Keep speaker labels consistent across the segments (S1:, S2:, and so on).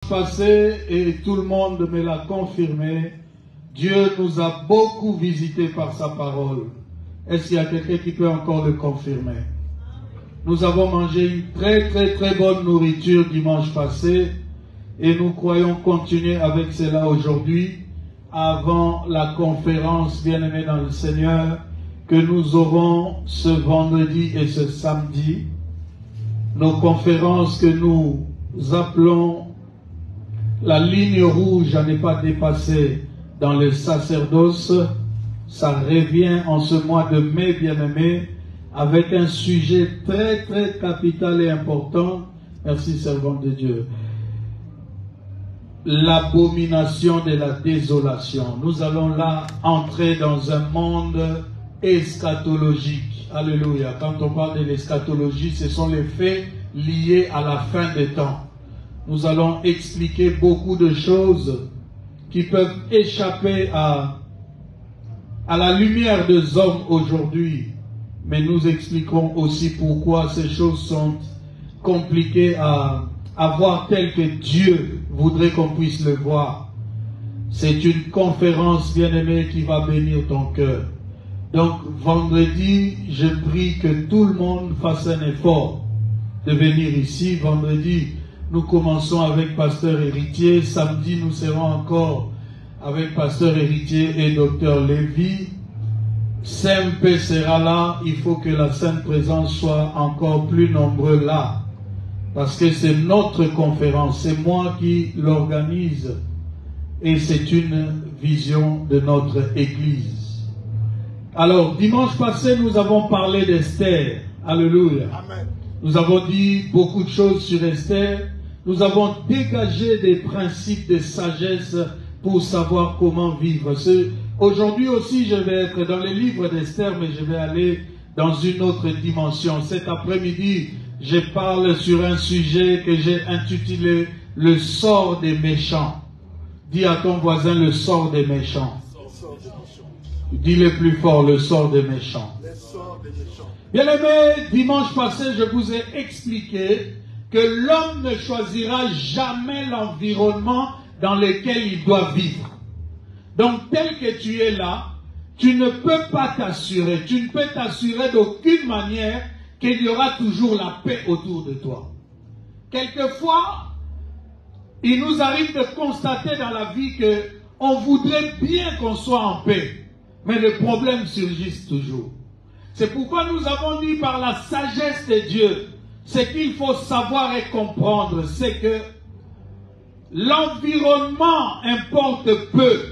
S1: passé, et tout le monde me l'a confirmé, Dieu nous a beaucoup visités par sa parole. Est-ce qu'il y a quelqu'un qui peut encore le confirmer? Nous avons mangé une très bonne nourriture dimanche passé et nous croyons continuer avec cela aujourd'hui avant la conférence bien-aimée dans le Seigneur que nous aurons ce vendredi et ce samedi. Nos conférences que nous appelons la ligne rouge à ne pas dépasser dans le sacerdoce, ça revient en ce mois de mai, bien-aimé, avec un sujet très capital et important. Merci, servant de Dieu. L'abomination de la désolation. Nous allons là entrer dans un monde eschatologique. Alléluia. Quand on parle de l'eschatologie, ce sont les faits liés à la fin des temps. Nous allons expliquer beaucoup de choses qui peuvent échapper à la lumière des hommes aujourd'hui. Mais nous expliquerons aussi pourquoi ces choses sont compliquées à voir tel que Dieu voudrait qu'on puisse le voir. C'est une conférence bien-aimée qui va bénir ton cœur. Donc vendredi, je prie que tout le monde fasse un effort de venir ici. Vendredi, nous commençons avec Pasteur Héritier. Samedi, nous serons encore avec Pasteur Héritier et Docteur Lévy. CMP sera là. Il faut que la Sainte Présence soit encore plus nombreux là. Parce que c'est notre conférence. C'est moi qui l'organise. Et c'est une vision de notre Église. Alors, dimanche passé, nous avons parlé d'Esther. Alléluia. Amen. Nous avons dit beaucoup de choses sur Esther. Nous avons dégagé des principes de sagesse pour savoir comment vivre. Aujourd'hui aussi, je vais être dans les livres d'Esther, mais je vais aller dans une autre dimension. Cet après-midi, je parle sur un sujet que j'ai intitulé « Le sort des méchants ». Dis à ton voisin « Le sort des méchants ». Dis-le plus fort, « Le sort des méchants ». Bien-aimés, dimanche passé, je vous ai expliqué que l'homme ne choisira jamais l'environnement dans lequel il doit vivre. Donc, tel que tu es là, tu ne peux pas t'assurer, tu ne peux t'assurer d'aucune manière qu'il y aura toujours la paix autour de toi. Quelquefois, il nous arrive de constater dans la vie qu'on voudrait bien qu'on soit en paix, mais le problème surgit toujours. C'est pourquoi nous avons dit par la sagesse de Dieu, ce qu'il faut savoir et comprendre, c'est que l'environnement importe peu.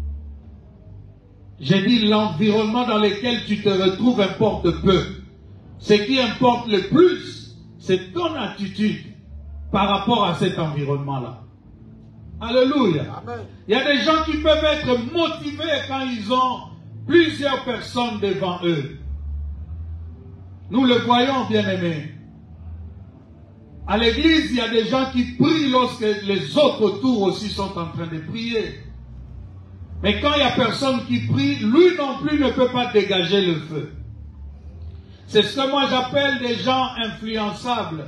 S1: J'ai dit l'environnement dans lequel tu te retrouves importe peu. Ce qui importe le plus, c'est ton attitude par rapport à cet environnement-là. Alléluia. Amen. Il y a des gens qui peuvent être motivés quand ils ont plusieurs personnes devant eux. Nous le voyons, bien-aimés. À l'église, il y a des gens qui prient lorsque les autres autour aussi sont en train de prier. Mais quand il n'y a personne qui prie, lui non plus ne peut pas dégager le feu. C'est ce que moi j'appelle des gens influençables.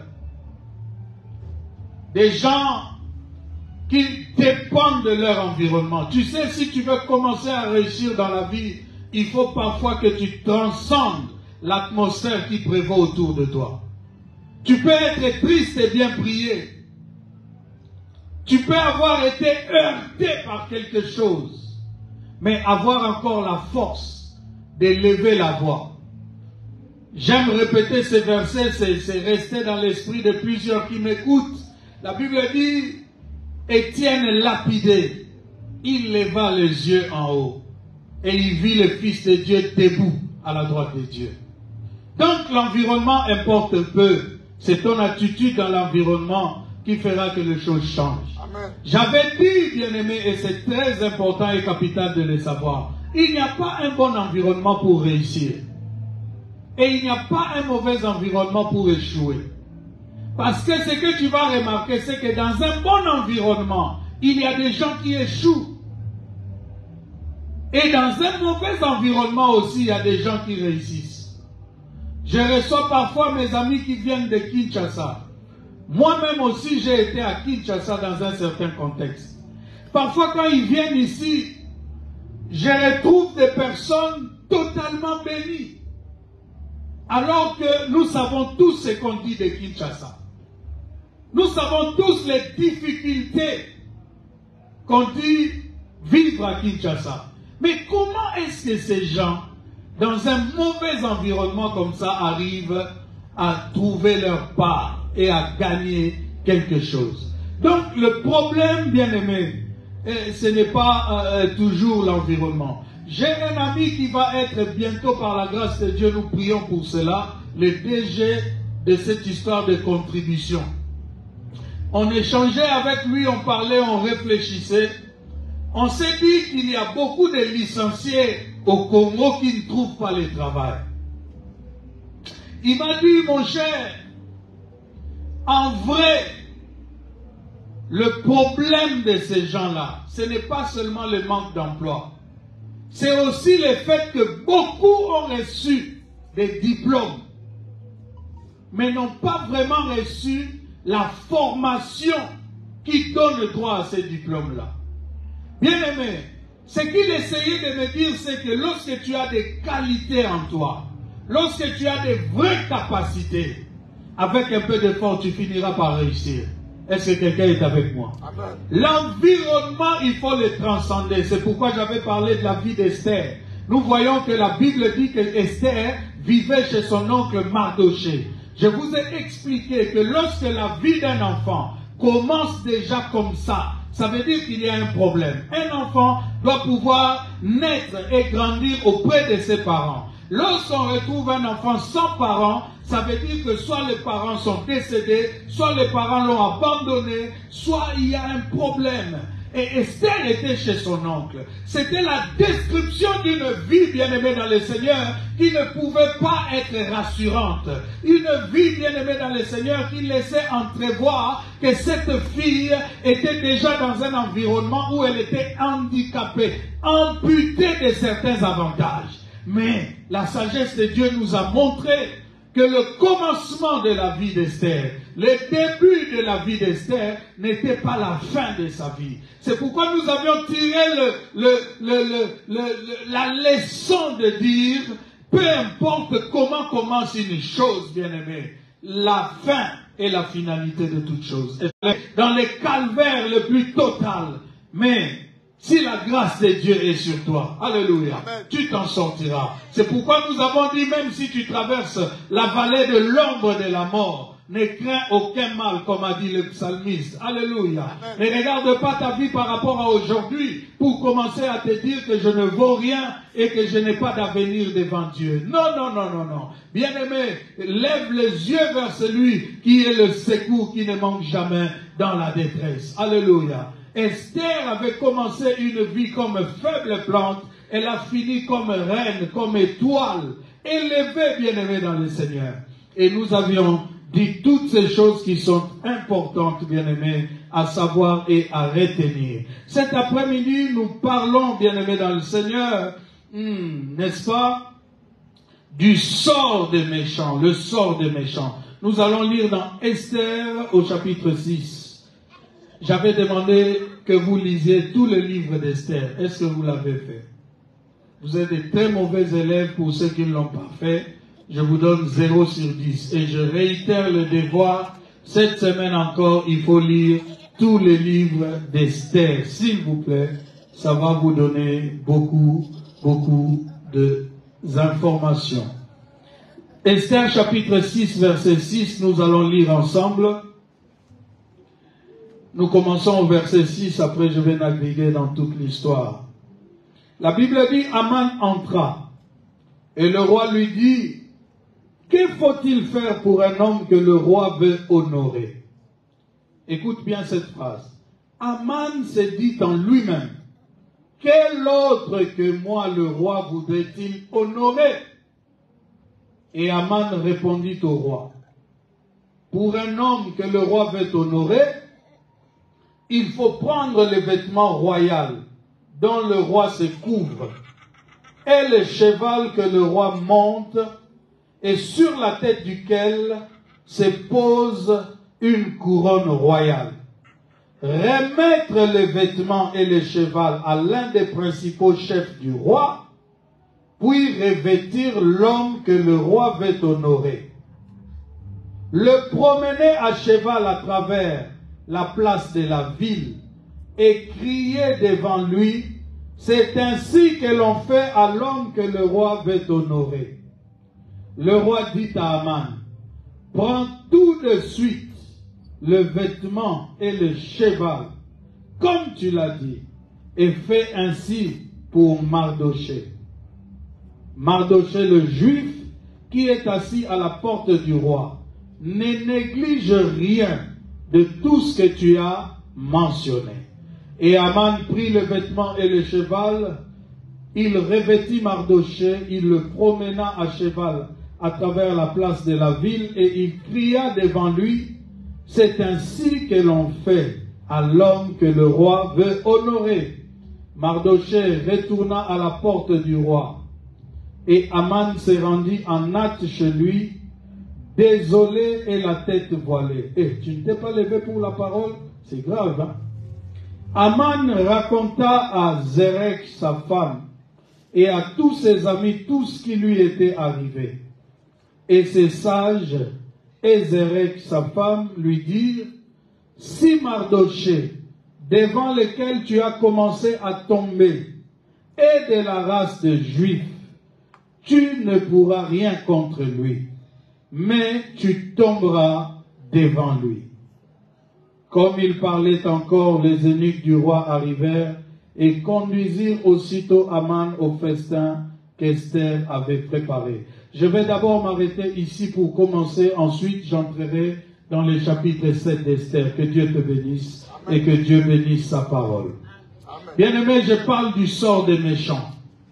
S1: Des gens qui dépendent de leur environnement. Tu sais, si tu veux commencer à réussir dans la vie, il faut parfois que tu transcendes l'atmosphère qui prévaut autour de toi. Tu peux être triste et bien prier. Tu peux avoir été heurté par quelque chose, mais avoir encore la force d'élever la voix. J'aime répéter ces versets, c'est resté dans l'esprit de plusieurs qui m'écoutent. La Bible dit, Étienne lapidé, il leva les yeux en haut et il vit le Fils de Dieu debout à la droite de Dieu. Donc l'environnement importe peu. C'est ton attitude dans l'environnement qui fera que les choses changent. J'avais dit, bien-aimé, et c'est très important et capital de le savoir, il n'y a pas un bon environnement pour réussir. Et il n'y a pas un mauvais environnement pour échouer. Parce que ce que tu vas remarquer, c'est que dans un bon environnement, il y a des gens qui échouent. Et dans un mauvais environnement aussi, il y a des gens qui réussissent. Je reçois parfois mes amis qui viennent de Kinshasa. Moi-même aussi, j'ai été à Kinshasa dans un certain contexte. Parfois, quand ils viennent ici, je retrouve des personnes totalement bénies. Alors que nous savons tous ce qu'on dit de Kinshasa. Nous savons tous les difficultés qu'on dit vivre à Kinshasa. Mais comment est-ce que ces gens, dans un mauvais environnement comme ça, arrivent à trouver leur part et à gagner quelque chose? Donc le problème, bien aimé, ce n'est pas toujours l'environnement. J'ai un ami qui va être bientôt, par la grâce de Dieu, nous prions pour cela, le DG de cette histoire de contribution. On échangeait avec lui, on parlait, on réfléchissait. On s'est dit qu'il y a beaucoup de licenciés au Congo qui ne trouvent pas le travail. Il m'a dit, mon cher, en vrai, le problème de ces gens-là, ce n'est pas seulement le manque d'emploi. C'est aussi le fait que beaucoup ont reçu des diplômes, mais n'ont pas vraiment reçu la formation qui donne le droit à ces diplômes-là. Bien aimé, ce qu'il essayait de me dire, c'est que lorsque tu as des qualités en toi, lorsque tu as des vraies capacités, avec un peu d'effort, tu finiras par réussir. Est-ce que quelqu'un est avec moi? L'environnement, il faut le transcender. C'est pourquoi j'avais parlé de la vie d'Esther. Nous voyons que la Bible dit que Esther vivait chez son oncle Mardoché. Je vous ai expliqué que lorsque la vie d'un enfant commence déjà comme ça veut dire qu'il y a un problème. Un enfant doit pouvoir naître et grandir auprès de ses parents. Lorsqu'on retrouve un enfant sans parents, ça veut dire que soit les parents sont décédés, soit les parents l'ont abandonné, soit il y a un problème. Et Esther était chez son oncle. C'était la description d'une vie, bien-aimée dans le Seigneur, qui ne pouvait pas être rassurante. Une vie, bien-aimée dans le Seigneur, qui laissait entrevoir que cette fille était déjà dans un environnement où elle était handicapée, amputée de certains avantages. Mais la sagesse de Dieu nous a montré que le commencement de la vie d'Esther, le début de la vie d'Esther n'était pas la fin de sa vie. C'est pourquoi nous avions tiré la leçon de dire, peu importe comment commence une chose, bien-aimé, la fin est la finalité de toute chose. Dans les calvaires le plus total, mais si la grâce de Dieu est sur toi, alléluia, amen, tu t'en sortiras. C'est pourquoi nous avons dit, même si tu traverses la vallée de l'ombre de la mort, ne crains aucun mal, comme a dit le psalmiste. Alléluia. Amen. Ne regarde pas ta vie par rapport à aujourd'hui pour commencer à te dire que je ne vaux rien et que je n'ai pas d'avenir devant Dieu. Non, non, non, non, non. Bien-aimé, lève les yeux vers celui qui est le secours qui ne manque jamais dans la détresse. Alléluia. Esther avait commencé une vie comme faible plante, elle a fini comme reine, comme étoile, élevée, bien-aimée dans le Seigneur. Et nous avions dit toutes ces choses qui sont importantes, bien-aimés, à savoir et à retenir. Cet après-midi, nous parlons, bien-aimés dans le Seigneur, n'est-ce pas, du sort des méchants, le sort des méchants. Nous allons lire dans Esther au chapitre 6. J'avais demandé que vous lisiez tous les livres d'Esther. Est-ce que vous l'avez fait? Vous êtes des très mauvais élèves pour ceux qui ne l'ont pas fait. Je vous donne 0 sur 10. Et je réitère le devoir. Cette semaine encore, il faut lire tous les livres d'Esther. S'il vous plaît, ça va vous donner beaucoup d'informations. Esther chapitre 6, verset 6, nous allons lire ensemble. Nous commençons au verset 6, après je vais naviguer dans toute l'histoire. La Bible dit, Aman entra, et le roi lui dit, que faut-il faire pour un homme que le roi veut honorer? Écoute bien cette phrase. Aman se dit en lui-même, quel autre que moi le roi voudrait-il honorer? Et Aman répondit au roi, pour un homme que le roi veut honorer, il faut prendre les vêtements royaux dont le roi se couvre et le cheval que le roi monte et sur la tête duquel se pose une couronne royale, remettre les vêtements et le cheval à l'un des principaux chefs du roi, puis revêtir l'homme que le roi veut honorer. Le promener à cheval à travers la place de la ville et crier devant lui, c'est ainsi que l'on fait à l'homme que le roi veut honorer. Le roi dit à Aman, prends tout de suite le vêtement et le cheval, comme tu l'as dit, et fais ainsi pour Mardochée. Mardochée le juif, qui est assis à la porte du roi, ne néglige rien de tout ce que tu as mentionné. Et Aman prit le vêtement et le cheval, il revêtit Mardochée, il le promena à cheval à travers la place de la ville, et il cria devant lui, c'est ainsi que l'on fait à l'homme que le roi veut honorer. Mardochée retourna à la porte du roi, et Aman se rendit en hâte chez lui, désolé et la tête voilée. Et tu ne t'es pas levé pour la parole? C'est grave, hein? Aman raconta à Zérek, sa femme, et à tous ses amis tout ce qui lui était arrivé. Et ses sages et Zérek, sa femme, lui dirent, si Mardochée, devant lequel tu as commencé à tomber, est de la race de Juifs, tu ne pourras rien contre lui, mais tu tomberas devant lui. Comme il parlait encore, les eunuques du roi arrivèrent et conduisirent aussitôt Aman au festin qu'Esther avait préparé. Je vais d'abord m'arrêter ici pour commencer, ensuite j'entrerai dans le chapitre 7 d'Esther. Que Dieu te bénisse et que Dieu bénisse sa parole. Bien-aimé, je parle du sort des méchants.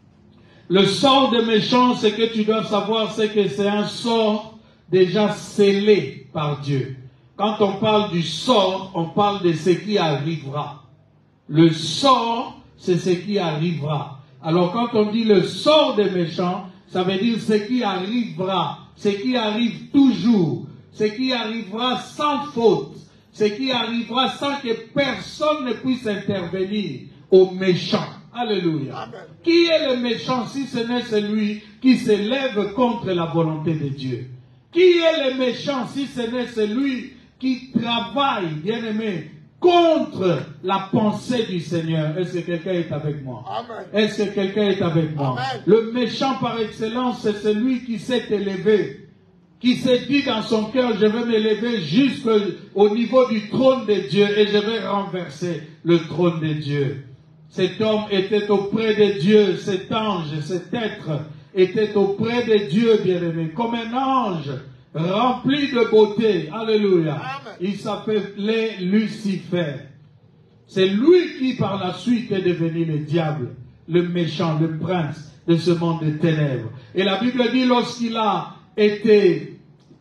S1: Le sort des méchants, ce que tu dois savoir, c'est que c'est un sort déjà scellé par Dieu. Quand on parle du sort, on parle de ce qui arrivera. Le sort, c'est ce qui arrivera. Alors quand on dit le sort des méchants, ça veut dire ce qui arrivera, ce qui arrive toujours, ce qui arrivera sans faute, ce qui arrivera sans que personne ne puisse intervenir aux méchants. Alléluia. Amen. Qui est le méchant si ce n'est celui qui se lève contre la volonté de Dieu? Qui est le méchant si ce n'est celui qui travaille, bien-aimé, contre la pensée du Seigneur? Est-ce que quelqu'un est avec moi? Amen. Est-ce que quelqu'un est avec moi? Amen. Le méchant par excellence, c'est celui qui s'est élevé, qui s'est dit dans son cœur, je vais m'élever jusqu'au niveau du trône de Dieu et je vais renverser le trône de Dieu. Cet homme était auprès de Dieu, cet ange, cet être était auprès de Dieu, bien-aimé, comme un ange rempli de beauté. Alléluia. Amen. Il s'appelait Lucifer. C'est lui qui par la suite est devenu le diable, le méchant, le prince de ce monde de ténèbres. Et la Bible dit, lorsqu'il a été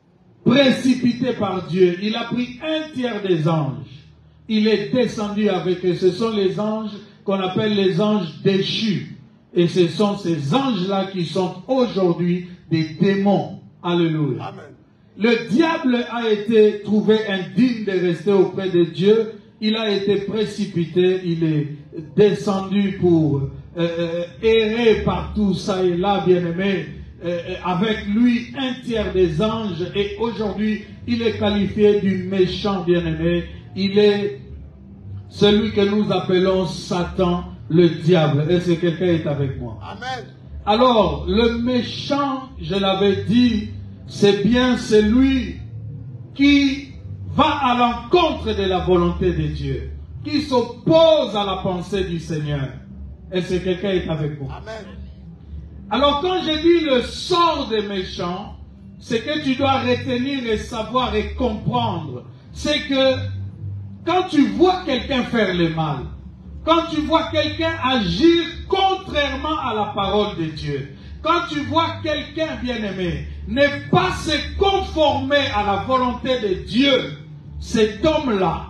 S1: précipité par Dieu, il a pris un tiers des anges. Il est descendu avec eux. Ce sont les anges qu'on appelle les anges déchus. Et ce sont ces anges-là qui sont aujourd'hui des démons. Alléluia. Amen. Le diable a été trouvé indigne de rester auprès de Dieu. Il a été précipité. Il est descendu pour errer partout, ça et là, bien-aimé. Avec lui, un tiers des anges. Et aujourd'hui, il est qualifié du méchant, bien-aimé. Il est celui que nous appelons Satan, le diable. Est-ce que quelqu'un est avec moi? Amen. Alors, le méchant, je l'avais dit, c'est bien celui qui va à l'encontre de la volonté de Dieu, qui s'oppose à la pensée du Seigneur. Est-ce que quelqu'un est avec moi? Amen. Alors, quand je dis le sort des méchants, c'est que tu dois retenir et savoir et comprendre. C'est que quand tu vois quelqu'un faire le mal, quand tu vois quelqu'un agir contrairement à la parole de Dieu, quand tu vois quelqu'un, bien-aimé, ne pas se conformer à la volonté de Dieu, cet homme-là,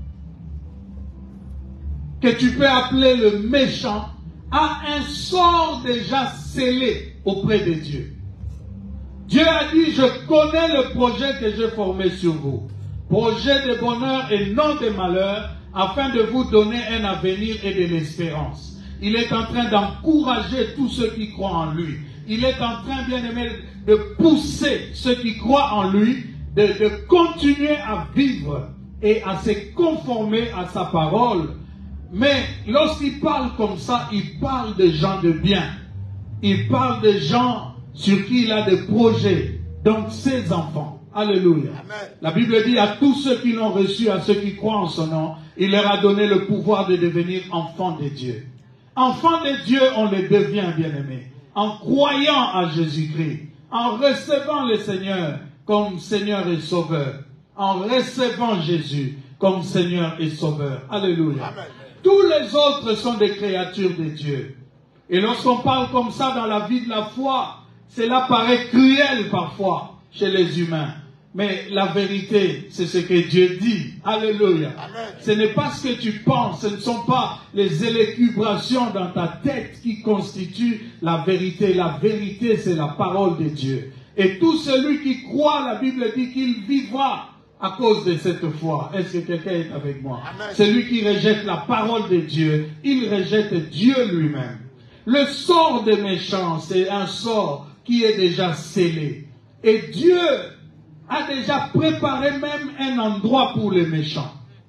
S1: que tu peux appeler le méchant, a un sort déjà scellé auprès de Dieu. Dieu a dit, je connais le projet que j'ai formé sur vous. projet de bonheur et non de malheur, afin de vous donner un avenir et de l'espérance. Il est en train d'encourager tous ceux qui croient en lui. Il est en train, bien aimé, de pousser ceux qui croient en lui, de continuer à vivre et à se conformer à sa parole. Mais lorsqu'il parle comme ça, il parle de gens de bien. Il parle de gens sur qui il a des projets, donc ses enfants. Alléluia. Amen. La Bible dit à tous ceux qui l'ont reçu, à ceux qui croient en son nom, il leur a donné le pouvoir de devenir enfants de Dieu. Enfants de Dieu, on le devient, bien-aimés, en croyant à Jésus-Christ, en recevant le Seigneur comme Seigneur et Sauveur, en recevant Jésus comme Seigneur et Sauveur. Alléluia. Amen. Tous les autres sont des créatures de Dieu. Et lorsqu'on parle comme ça dans la vie de la foi, cela paraît cruel parfois chez les humains. Mais la vérité, c'est ce que Dieu dit. Alléluia. Amen. Ce n'est pas ce que tu penses, ce ne sont pas les élucubrations dans ta tête qui constituent la vérité. La vérité, c'est la parole de Dieu. Et tout celui qui croit, la Bible dit qu'il vivra à cause de cette foi. Est-ce que quelqu'un est avec moi? Amen. Celui qui rejette la parole de Dieu, il rejette Dieu lui-même. Le sort des méchants, c'est un sort qui est déjà scellé. Et Dieu a déjà préparé même un endroit pour les méchants.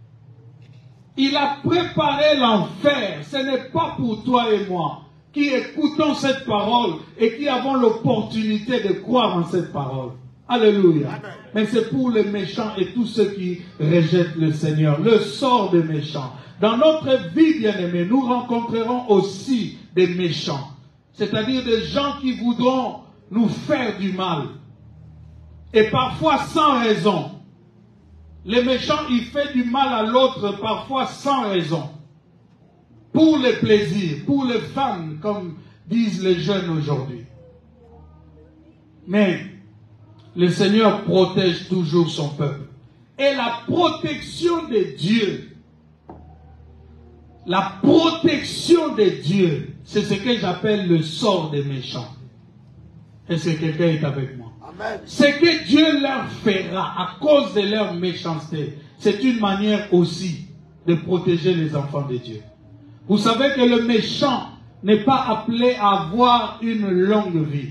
S1: Il a préparé l'enfer. Ce n'est pas pour toi et moi qui écoutons cette parole et qui avons l'opportunité de croire en cette parole. Alléluia. Amen. Mais c'est pour les méchants et tous ceux qui rejettent le Seigneur. Le sort des méchants. Dans notre vie, bien-aimés, nous rencontrerons aussi des méchants. C'est-à-dire des gens qui voudront nous faire du mal. Et parfois sans raison. Les méchants, ils font du mal à l'autre parfois sans raison. Pour le plaisir, pour les femmes, comme disent les jeunes aujourd'hui. Mais le Seigneur protège toujours son peuple. Et la protection de Dieu, c'est ce que j'appelle le sort des méchants. Est-ce que quelqu'un est avec moi? Amen. Ce que Dieu leur fera à cause de leur méchanceté, c'est une manière aussi de protéger les enfants de Dieu. Vous savez que le méchant n'est pas appelé à avoir une longue vie.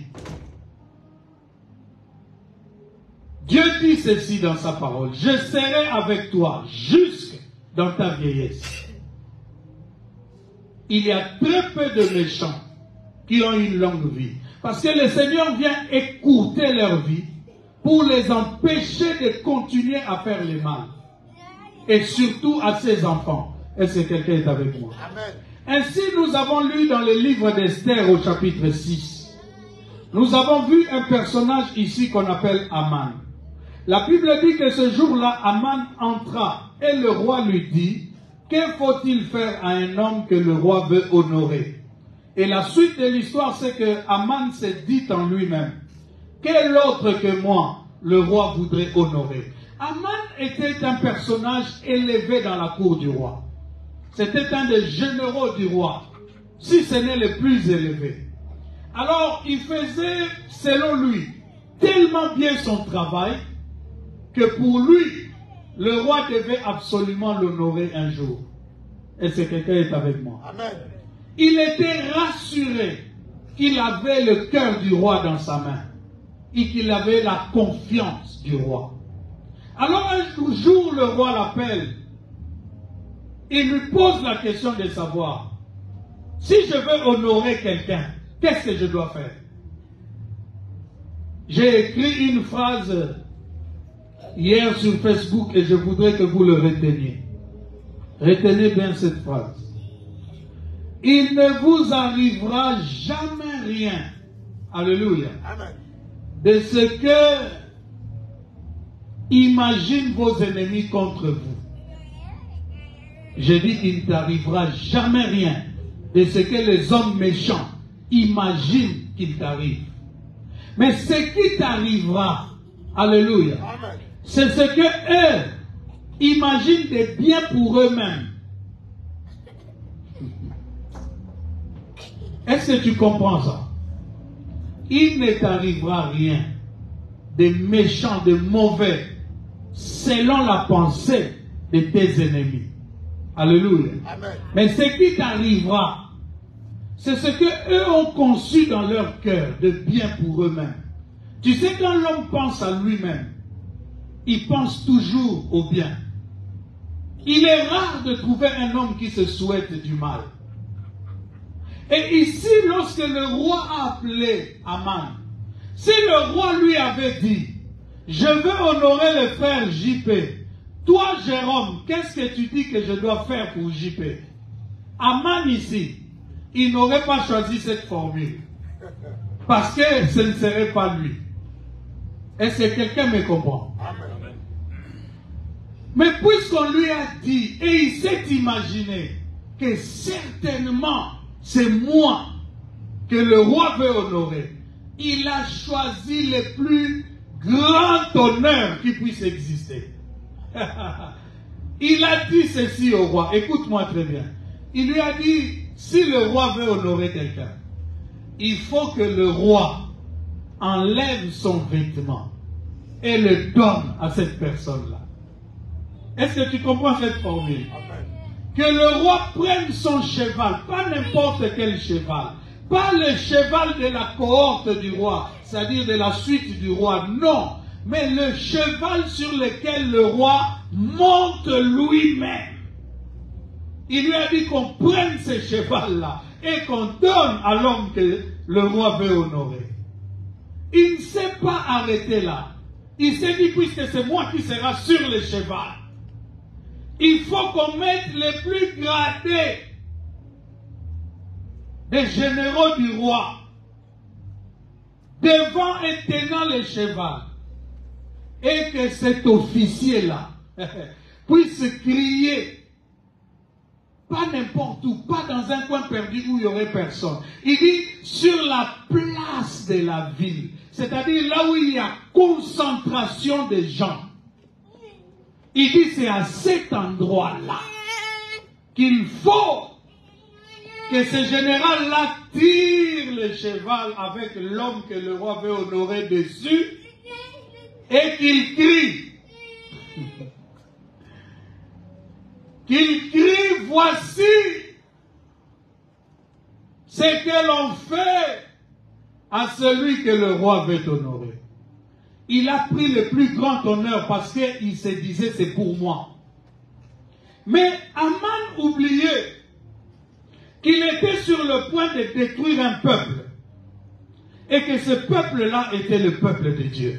S1: Dieu dit ceci dans sa parole: je serai avec toi jusque dans ta vieillesse. Il y a très peu de méchants qui ont une longue vie. Parce que le Seigneur vient écourter leur vie pour les empêcher de continuer à faire le mal. Et surtout à ses enfants. Est-ce que quelqu'un est avec moi? Amen. Ainsi, nous avons lu dans le livre d'Esther au chapitre 6. Nous avons vu un personnage ici qu'on appelle Aman. La Bible dit que ce jour-là, Aman entra et le roi lui dit: que faut-il faire à un homme que le roi veut honorer? Et la suite de l'histoire, c'est que Aman s'est dit en lui-même: quel autre que moi le roi voudrait honorer? Aman était un personnage élevé dans la cour du roi. C'était un des généraux du roi, si ce n'est le plus élevé. Alors, il faisait, selon lui, tellement bien son travail que pour lui, le roi devait absolument l'honorer un jour. Est-ce que quelqu'un est avec moi? Amen. Il était rassuré qu'il avait le cœur du roi dans sa main et qu'il avait la confiance du roi. Alors un jour, le roi l'appelle. Il lui pose la question de savoir: si je veux honorer quelqu'un, qu'est-ce que je dois faire? J'ai écrit une phrase hier sur Facebook et je voudrais que vous le reteniez. Retenez bien cette phrase. Il ne vous arrivera jamais rien, alléluia, amen, de ce que imaginent vos ennemis contre vous. J'ai dit: il ne t'arrivera jamais rien de ce que les hommes méchants imaginent qu'il t'arrive. Mais ce qui t'arrivera, alléluia, c'est ce que eux imaginent de bien pour eux-mêmes. Est-ce que tu comprends ça? Il ne t'arrivera rien de méchant, de mauvais, selon la pensée de tes ennemis. Alléluia. Amen. Mais ce qui t'arrivera, c'est ce que eux ont conçu dans leur cœur de bien pour eux-mêmes. Tu sais, quand l'homme pense à lui-même, il pense toujours au bien. Il est rare de trouver un homme qui se souhaite du mal. Et ici, lorsque le roi a appelé Aman, si le roi lui avait dit, je veux honorer le frère JP, toi Jérôme, qu'est-ce que tu dis que je dois faire pour JP? Aman ici, il n'aurait pas choisi cette formule. Parce que ce ne serait pas lui. Est-ce que quelqu'un me comprend? Amen. Mais puisqu'on lui a dit, et il s'est imaginé que certainement c'est moi que le roi veut honorer, il a choisi le plus grand honneur qui puisse exister. Il a dit ceci au roi, écoute-moi très bien. Il lui a dit, si le roi veut honorer quelqu'un, il faut que le roi enlève son vêtement et le donne à cette personne-là. Est-ce que tu comprends cette formule? Que le roi prenne son cheval, pas n'importe quel cheval, pas le cheval de la cohorte du roi, c'est-à-dire de la suite du roi, non, mais le cheval sur lequel le roi monte lui-même. Il lui a dit qu'on prenne ce cheval-là et qu'on donne à l'homme que le roi veut honorer. Il ne s'est pas arrêté là. Il s'est dit, puisque c'est moi qui sera sur le cheval, il faut qu'on mette les plus gradés des généraux du roi devant et tenant le cheval. Et que cet officier-là puisse crier, pas n'importe où, pas dans un coin perdu où il n'y aurait personne. Il dit sur la place de la ville, c'est-à-dire là où il y a concentration de gens. Il dit c'est à cet endroit-là qu'il faut que ce général-là tire le cheval avec l'homme que le roi veut honorer dessus et qu'il crie. Qu'il crie, voici ce que l'on fait à celui que le roi veut honorer. Il a pris le plus grand honneur parce qu'il se disait c'est pour moi. Mais Aman oubliait qu'il était sur le point de détruire un peuple et que ce peuple-là était le peuple de Dieu.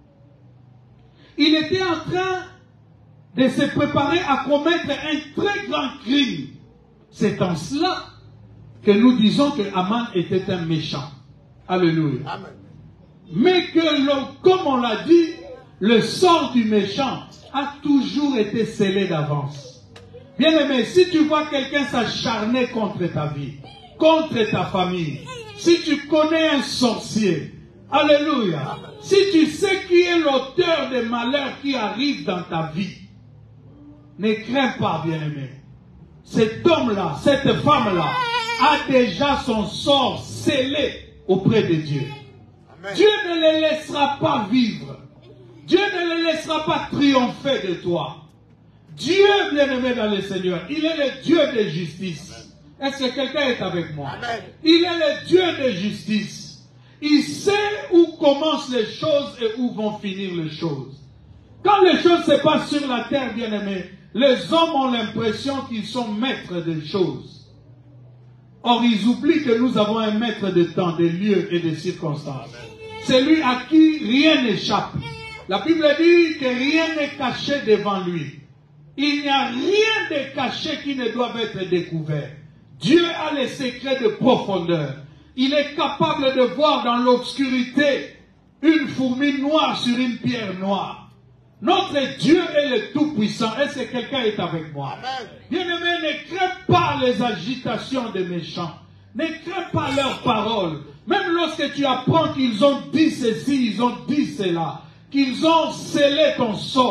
S1: Il était en train de se préparer à commettre un très grand crime. C'est en cela que nous disons que Aman était un méchant. Alléluia. Amen. Mais que, comme on l'a dit, le sort du méchant a toujours été scellé d'avance. Bien-aimé, si tu vois quelqu'un s'acharner contre ta vie, contre ta famille, si tu connais un sorcier, alléluia, si tu sais qui est l'auteur des malheurs qui arrivent dans ta vie, ne crains pas, bien-aimé. Cet homme-là, cette femme-là, a déjà son sort scellé auprès de Dieu. Amen. Dieu ne les laissera pas vivre. Dieu ne les laissera pas triompher de toi. Dieu, bien-aimé dans le Seigneur, il est le Dieu de justice. Est-ce que quelqu'un est avec moi? Amen. Il est le Dieu de justice. Il sait où commencent les choses et où vont finir les choses. Quand les choses se passent sur la terre, bien-aimé, les hommes ont l'impression qu'ils sont maîtres des choses. Or, ils oublient que nous avons un maître de temps, de lieux et de circonstances. C'est lui à qui rien n'échappe. La Bible dit que rien n'est caché devant lui. Il n'y a rien de caché qui ne doit être découvert. Dieu a les secrets de profondeur. Il est capable de voir dans l'obscurité une fourmi noire sur une pierre noire. Notre Dieu est le Tout-Puissant. Est-ce que quelqu'un est avec moi? Bien-aimé, ne crains pas les agitations des méchants. Ne crains pas leurs paroles. Même lorsque tu apprends qu'ils ont dit ceci, ils ont dit cela, qu'ils ont scellé ton sort,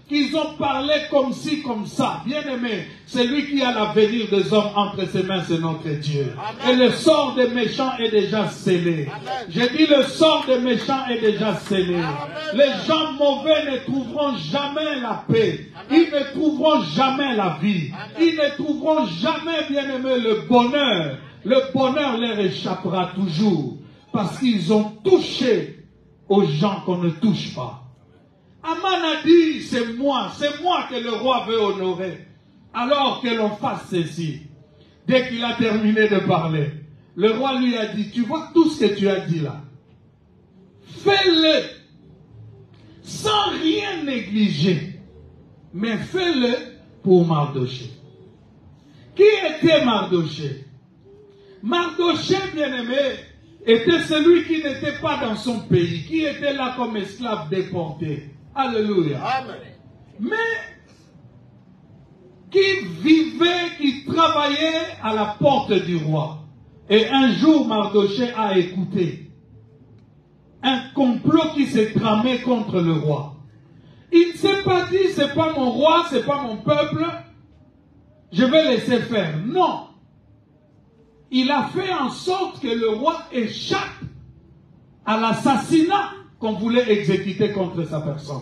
S1: qu'ils ont parlé comme ci, comme ça. Bien-aimé, c'est lui qui a l'avenir des hommes entre ses mains, c'est notre Dieu. Amen. Et le sort des méchants est déjà scellé. J'ai dit le sort des méchants est déjà scellé. Amen. Les gens mauvais ne trouveront jamais la paix. Amen. Ils ne trouveront jamais la vie. Amen. Ils ne trouveront jamais, bien-aimé, le bonheur. Le bonheur leur échappera toujours. Parce qu'ils ont touché aux gens qu'on ne touche pas. Aman a dit, c'est moi que le roi veut honorer. Alors que l'on fasse ceci. Dès qu'il a terminé de parler, le roi lui a dit, tu vois tout ce que tu as dit là. Fais-le sans rien négliger. Mais fais-le pour Mardoché. Qui était Mardoché? Mardoché, bien-aimé, était celui qui n'était pas dans son pays, qui était là comme esclave déporté. Alléluia. Amen. Mais qui vivait, qui travaillait à la porte du roi. Et un jour, Mardoché a écouté un complot qui s'est tramé contre le roi. Il ne s'est pas dit, c'est pas mon roi, c'est pas mon peuple, je vais laisser faire. Non. Il a fait en sorte que le roi échappe à l'assassinat qu'on voulait exécuter contre sa personne.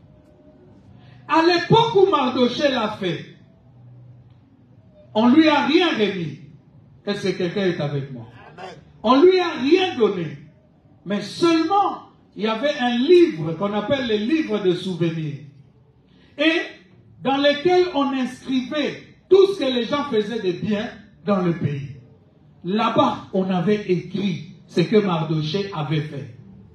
S1: À l'époque où Mardoché l'a fait, on ne lui a rien remis. Est-ce que quelqu'un est avec moi? On ne lui a rien donné. Mais seulement, il y avait un livre qu'on appelle les livres de souvenirs. Et dans lesquels on inscrivait tout ce que les gens faisaient de bien dans le pays. Là-bas, on avait écrit ce que Mardoché avait fait.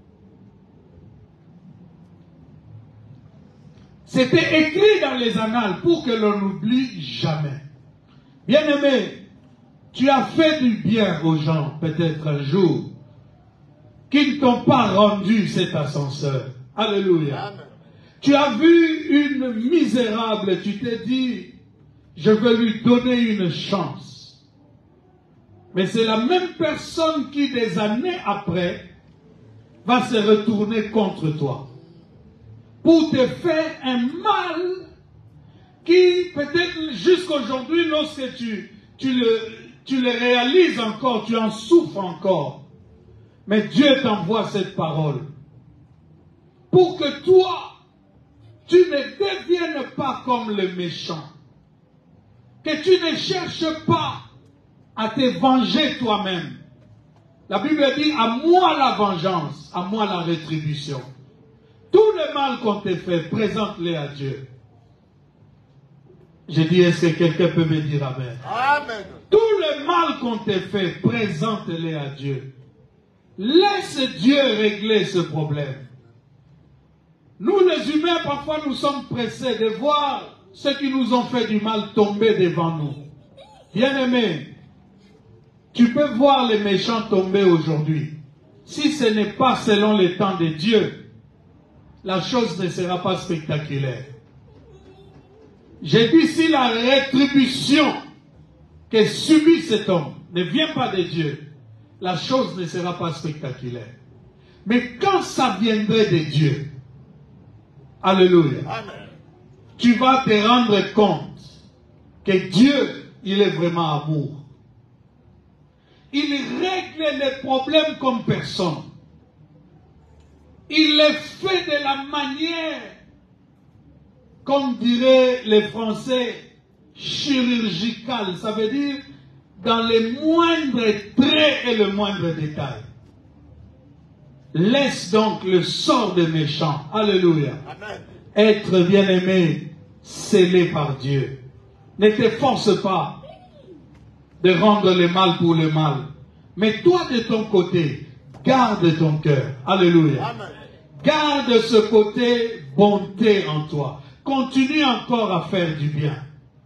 S1: C'était écrit dans les annales pour que l'on n'oublie jamais. Bien-aimé, tu as fait du bien aux gens, peut-être un jour, qui ne t'ont pas rendu cet ascenseur. Alléluia. Amen. Tu as vu une misérable, tu t'es dit, je veux lui donner une chance. Mais c'est la même personne qui, des années après, va se retourner contre toi. Pour te faire un mal qui, peut-être jusqu'aujourd'hui, lorsque tu le réalises encore, tu en souffres encore. Mais Dieu t'envoie cette parole. Pour que toi, tu ne deviennes pas comme le méchant. Que tu ne cherches pas à te venger toi-même. La Bible dit, à moi la vengeance, à moi la rétribution. Tout le mal qu'on te fait, présente-les à Dieu. J'ai dit, est-ce que quelqu'un peut me dire amen? Amen. Tout le mal qu'on te fait, présente-les à Dieu. Laisse Dieu régler ce problème. Nous les humains, parfois nous sommes pressés de voir ceux qui nous ont fait du mal tomber devant nous. Bien-aimé, tu peux voir les méchants tomber aujourd'hui. Si ce n'est pas selon le temps de Dieu, la chose ne sera pas spectaculaire. J'ai dit, si la rétribution que subit cet homme ne vient pas de Dieu, la chose ne sera pas spectaculaire. Mais quand ça viendrait de Dieu, alléluia, amen, tu vas te rendre compte que Dieu, il est vraiment amour. Il règle les problèmes comme personne. Il les fait de la manière, comme diraient les Français, chirurgicale. Ça veut dire dans les moindres traits et le moindre détail. Laisse donc le sort des méchants, alléluia, amen, être bien-aimé, scellé par Dieu. Ne t'efforce pas de rendre le mal pour le mal. Mais toi de ton côté, garde ton cœur. Alléluia. Amen. Garde ce côté bonté en toi. Continue encore à faire du bien.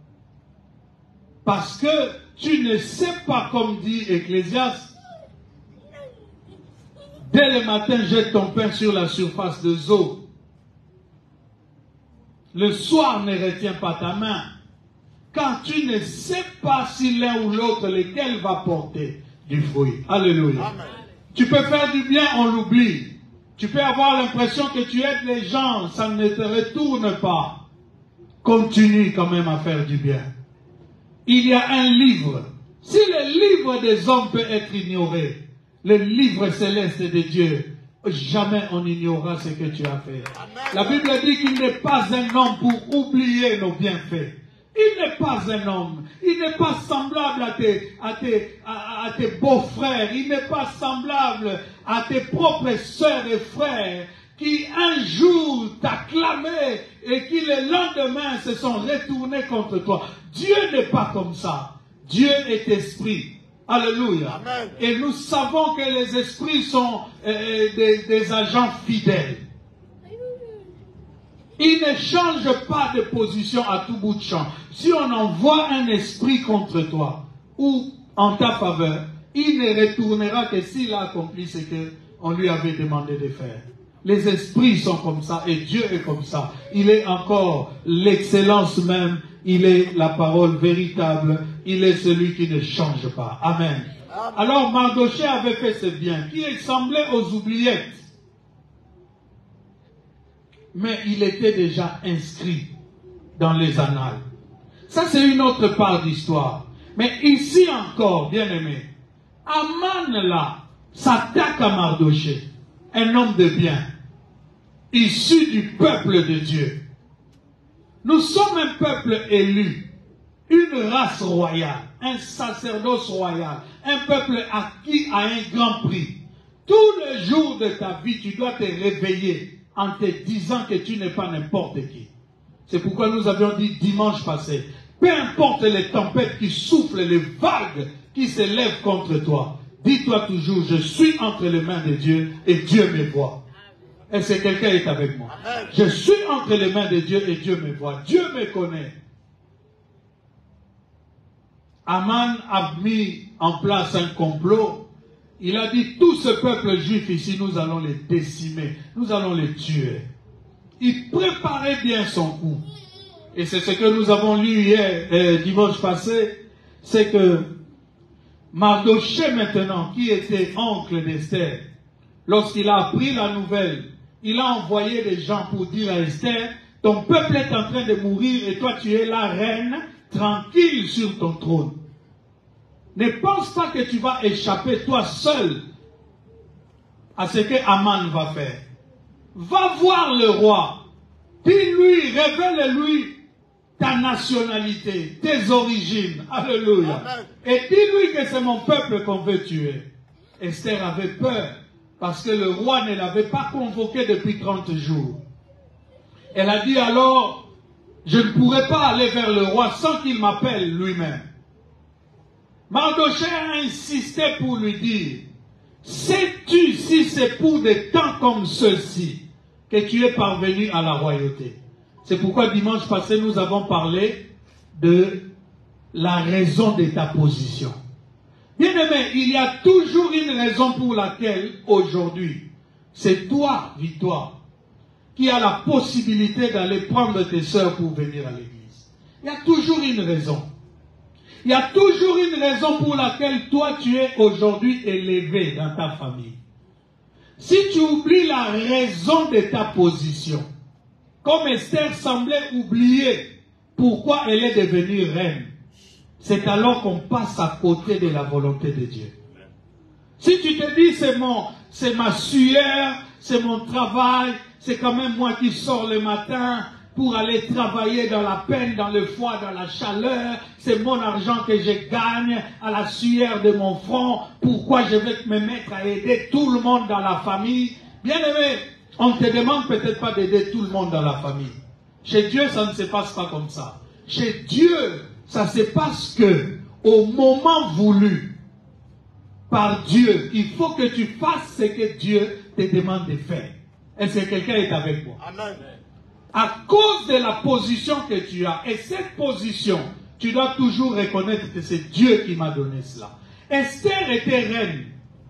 S1: Parce que tu ne sais pas, comme dit Ecclésiaste, dès le matin, jette ton pain sur la surface des eaux. Le soir ne retient pas ta main. Car tu ne sais pas si l'un ou l'autre, lequel va porter du fruit. Alléluia. Amen. Tu peux faire du bien, on l'oublie. Tu peux avoir l'impression que tu aides les gens, ça ne te retourne pas. continue quand même à faire du bien. Il y a un livre. Si le livre des hommes peut être ignoré, le livre céleste de Dieu, jamais on ignorera ce que tu as fait. La Bible dit qu'il n'est pas un homme pour oublier nos bienfaits. Il n'est pas un homme. Il n'est pas semblable à tes beaux-frères. Il n'est pas semblable à tes propres sœurs et frères qui un jour t'acclamaient et qui le lendemain se sont retournés contre toi. Dieu n'est pas comme ça. Dieu est esprit. Alléluia. Amen. Et nous savons que les esprits sont des agents fidèles. Ils ne changent pas de position à tout bout de champ. Si on envoie un esprit contre toi ou en ta faveur, il ne retournera que s'il a accompli ce qu'on lui avait demandé de faire. Les esprits sont comme ça et Dieu est comme ça. Il est encore l'excellence même. Il est la parole véritable. Il est celui qui ne change pas. Amen. Amen. Alors Mardochée avait fait ce bien qui ressemblait aux oubliettes. Mais il était déjà inscrit dans les annales. Ça, c'est une autre part d'histoire. Mais ici encore, bien-aimé, Aman là s'attaque à Mardochée, un homme de bien, issu du peuple de Dieu. Nous sommes un peuple élu, une race royale, un sacerdoce royal, un peuple acquis à un grand prix. Tous les jours de ta vie, tu dois te réveiller en te disant que tu n'es pas n'importe qui. C'est pourquoi nous avions dit dimanche passé, peu importe les tempêtes qui soufflent, les vagues qui se lèvent contre toi, dis-toi toujours, je suis entre les mains de Dieu et Dieu me voit. Est-ce que quelqu'un est avec moi? Amen. Je suis entre les mains de Dieu et Dieu me voit. Dieu me connaît. Aman a mis en place un complot. Il a dit, tout ce peuple juif ici, nous allons les décimer. Nous allons les tuer. Il préparait bien son coup. Et c'est ce que nous avons lu hier, dimanche passé. C'est que Mardochée maintenant, qui était oncle d'Esther, lorsqu'il a appris la nouvelle, il a envoyé des gens pour dire à Esther, ton peuple est en train de mourir et toi tu es la reine, tranquille sur ton trône. Ne pense pas que tu vas échapper toi seul à ce que Aman va faire. Va voir le roi. Dis-lui, révèle-lui ta nationalité, tes origines. Alléluia. Amen. Et dis-lui que c'est mon peuple qu'on veut tuer. Esther avait peur parce que le roi ne l'avait pas convoqué depuis 30 jours. Elle a dit alors, je ne pourrai pas aller vers le roi sans qu'il m'appelle lui-même. Mardochée a insisté pour lui dire, sais-tu si c'est pour des temps comme ceux-ci que tu es parvenu à la royauté? C'est pourquoi dimanche passé nous avons parlé de la raison de ta position. Bien-aimé, il y a toujours une raison pour laquelle aujourd'hui, c'est toi, Victoire, qui a la possibilité d'aller prendre tes sœurs pour venir à l'église. Il y a toujours une raison. Il y a toujours une raison pour laquelle toi tu es aujourd'hui élevé dans ta famille. Si tu oublies la raison de ta position, comme Esther semblait oublier pourquoi elle est devenue reine, c'est alors qu'on passe à côté de la volonté de Dieu. Si tu te dis c'est ma sueur, c'est mon travail, c'est quand même moi qui sors le matin pour aller travailler dans la peine, dans le froid, dans la chaleur, c'est mon argent que je gagne à la sueur de mon front, pourquoi je vais me mettre à aider tout le monde dans la famille? Bien aimé, on ne te demande peut-être pas d'aider tout le monde dans la famille. Chez Dieu, ça ne se passe pas comme ça. Chez Dieu, ça se passe que, au moment voulu, par Dieu, il faut que tu fasses ce que Dieu te demande de faire. Est-ce que quelqu'un est avec moi? Amen. À cause de la position que tu as, et cette position, tu dois toujours reconnaître que c'est Dieu qui m'a donné cela. Esther était reine.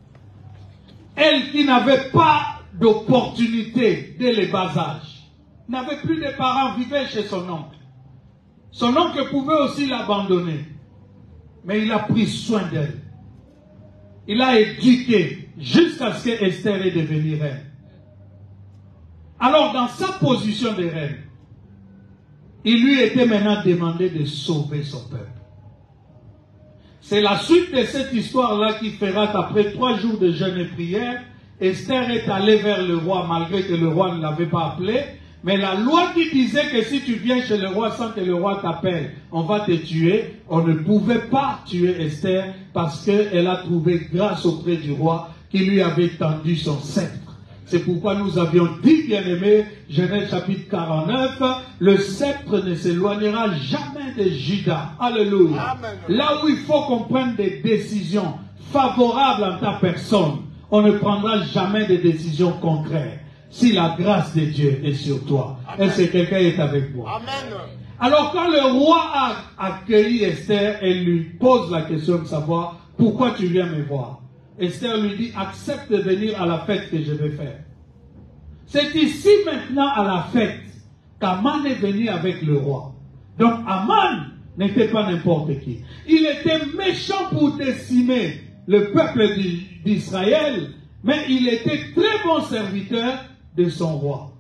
S1: Elle qui n'avait pas d'opportunité dès le bas âge, n'avait plus de parents, vivait chez son oncle. Son oncle pouvait aussi l'abandonner. Mais il a pris soin d'elle. Il a éduqué jusqu'à ce que Esther est devenue reine. Alors, dans sa position de reine, il lui était maintenant demandé de sauver son peuple. C'est la suite de cette histoire-là qui fera qu'après 3 jours de jeûne et prière, Esther est allée vers le roi, malgré que le roi ne l'avait pas appelé. Mais la loi qui disait que si tu viens chez le roi sans que le roi t'appelle, on va te tuer, on ne pouvait pas tuer Esther parce qu'elle a trouvé grâce auprès du roi qui lui avait tendu son sceptre. C'est pourquoi nous avions dit, bien-aimés, Genèse chapitre 49, le sceptre ne s'éloignera jamais de Juda. Alléluia. Amen. Là où il faut qu'on prenne des décisions favorables en ta personne, on ne prendra jamais de décisions contraires. Si la grâce de Dieu est sur toi. Est-ce que quelqu'un est avec moi? Amen. Alors quand le roi a accueilli Esther, elle lui pose la question de savoir pourquoi tu viens me voir. Esther lui dit, accepte de venir à la fête que je vais faire. C'est ici maintenant à la fête qu'Aman est venu avec le roi. Donc Aman n'était pas n'importe qui. Il était méchant pour décimer le peuple d'Israël, mais il était très bon serviteur de son roi.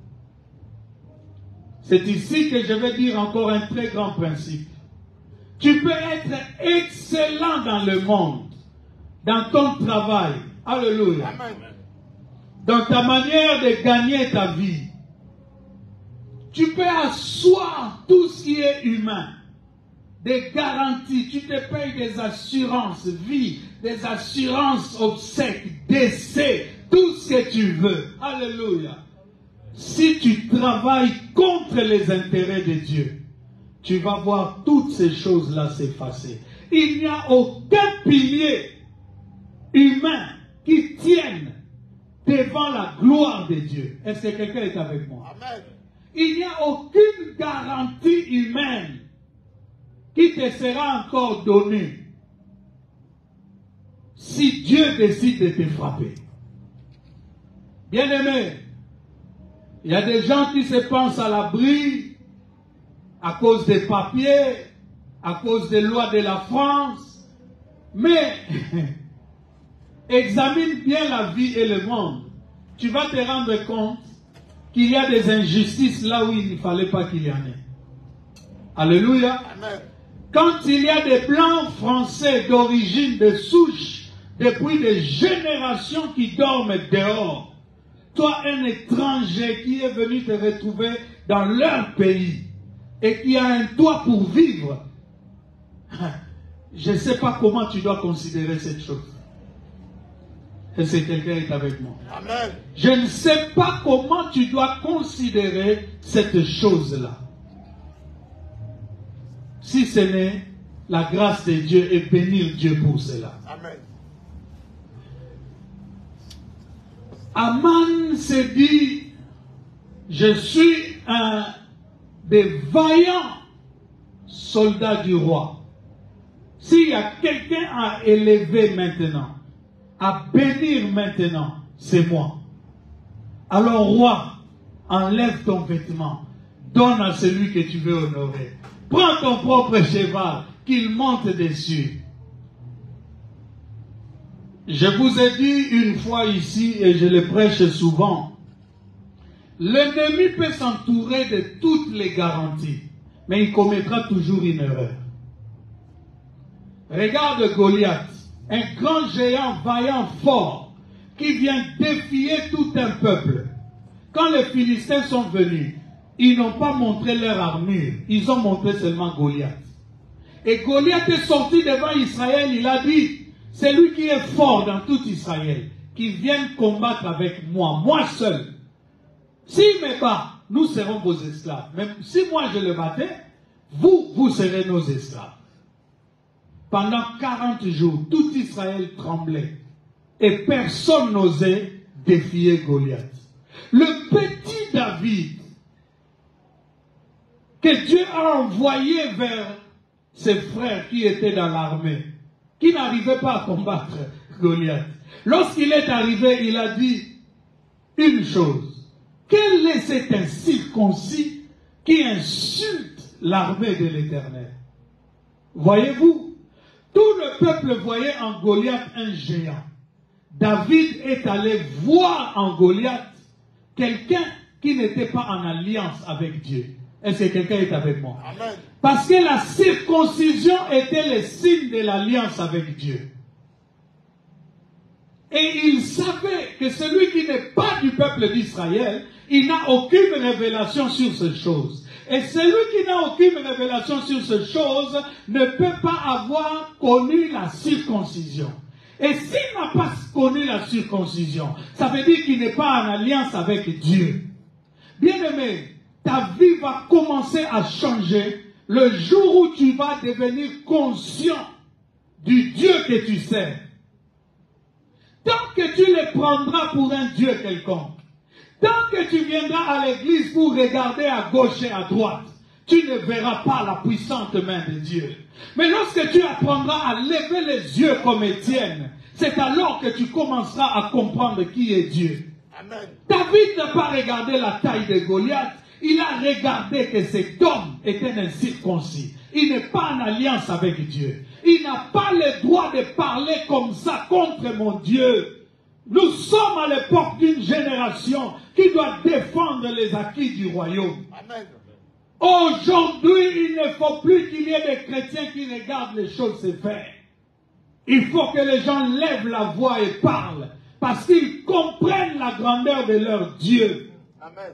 S1: C'est ici que je vais dire encore un très grand principe. Tu peux être excellent dans le monde, dans ton travail, alléluia, dans ta manière de gagner ta vie. Tu peux asseoir tout ce qui est humain, des garanties, tu te payes des assurances vie, des assurances obsèques, décès, tout ce que tu veux. Alléluia. Si tu travailles contre les intérêts de Dieu, tu vas voir toutes ces choses-là s'effacer. Il n'y a aucun pilier humain qui tienne devant la gloire de Dieu. Est-ce que quelqu'un est avec moi? Amen. Il n'y a aucune garantie humaine qui te sera encore donnée si Dieu décide de te frapper. Bien-aimé, il y a des gens qui se pensent à l'abri à cause des papiers, à cause des lois de la France, mais examine bien la vie et le monde. Tu vas te rendre compte qu'il y a des injustices là où il ne fallait pas qu'il y en ait. Alléluia. Amen. Quand il y a des blancs français d'origine, de souche, depuis des générations qui dorment dehors, toi un étranger qui est venu te retrouver dans leur pays et qui a un toit pour vivre, je ne sais pas comment tu dois considérer cette chose. Est-ce que quelqu'un est avec moi? Amen. Je ne sais pas comment tu dois considérer cette chose-là. Si ce n'est la grâce de Dieu et bénir Dieu pour cela. Amen. Aman s'est dit, je suis un des vaillants soldats du roi. S'il y a quelqu'un à élever maintenant, à bénir maintenant, c'est moi. Alors roi, enlève ton vêtement, donne à celui que tu veux honorer. Prends ton propre cheval, qu'il monte dessus. Je vous ai dit une fois ici, et je le prêche souvent, l'ennemi peut s'entourer de toutes les garanties, mais il commettra toujours une erreur. Regarde Goliath, un grand géant vaillant fort, qui vient défier tout un peuple. Quand les Philistins sont venus, ils n'ont pas montré leur armure, ils ont montré seulement Goliath. Et Goliath est sorti devant Israël, il a dit, c'est lui qui est fort dans tout Israël, qui vient combattre avec moi, moi seul. S'il me bat, nous serons vos esclaves. Même si moi je le battais, vous serez nos esclaves. Pendant 40 jours, tout Israël tremblait. Et personne n'osait défier Goliath. Le petit David, que Dieu a envoyé vers ses frères qui étaient dans l'armée, qui n'arrivaient pas à combattre Goliath. Lorsqu'il est arrivé, il a dit une chose. Quel est cet incirconcis qui insulte l'armée de l'Éternel? Voyez-vous, tout le peuple voyait en Goliath un géant. David est allé voir en Goliath quelqu'un qui n'était pas en alliance avec Dieu. Est-ce que quelqu'un est avec moi?
S2: Amen.
S1: Parce que la circoncision était le signe de l'alliance avec Dieu. Et il savait que celui qui n'est pas du peuple d'Israël, il n'a aucune révélation sur ces choses. Et celui qui n'a aucune révélation sur ces choses ne peut pas avoir connu la circoncision. Et s'il n'a pas connu la circoncision, ça veut dire qu'il n'est pas en alliance avec Dieu. Bien-aimé, ta vie va commencer à changer le jour où tu vas devenir conscient du Dieu que tu sers. Tant que tu le prendras pour un Dieu quelconque, tant que tu viendras à l'église pour regarder à gauche et à droite, tu ne verras pas la puissante main de Dieu. Mais lorsque tu apprendras à lever les yeux comme Étienne, c'est alors que tu commenceras à comprendre qui est Dieu.
S2: Amen.
S1: David n'a pas regardé la taille de Goliath, il a regardé que cet homme était un circoncis. Il n'est pas en alliance avec Dieu. Il n'a pas le droit de parler comme ça contre mon Dieu. Nous sommes à l'époque d'une génération qui doit défendre les acquis du royaume.
S2: Amen.
S1: Aujourd'hui, il ne faut plus qu'il y ait des chrétiens qui regardent les choses se faire. Il faut que les gens lèvent la voix et parlent, parce qu'ils comprennent la grandeur de leur Dieu.
S2: Amen.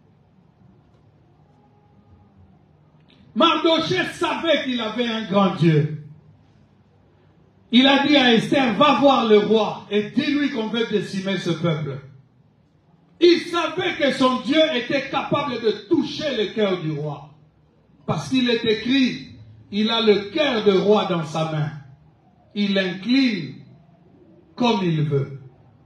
S1: Mardochée savait qu'il avait un grand Dieu. Il a dit à Esther, va voir le roi et dis-lui qu'on veut décimer ce peuple. Il savait que son Dieu était capable de toucher le cœur du roi. Parce qu'il est écrit, il a le cœur de roi dans sa main. Il incline comme il veut.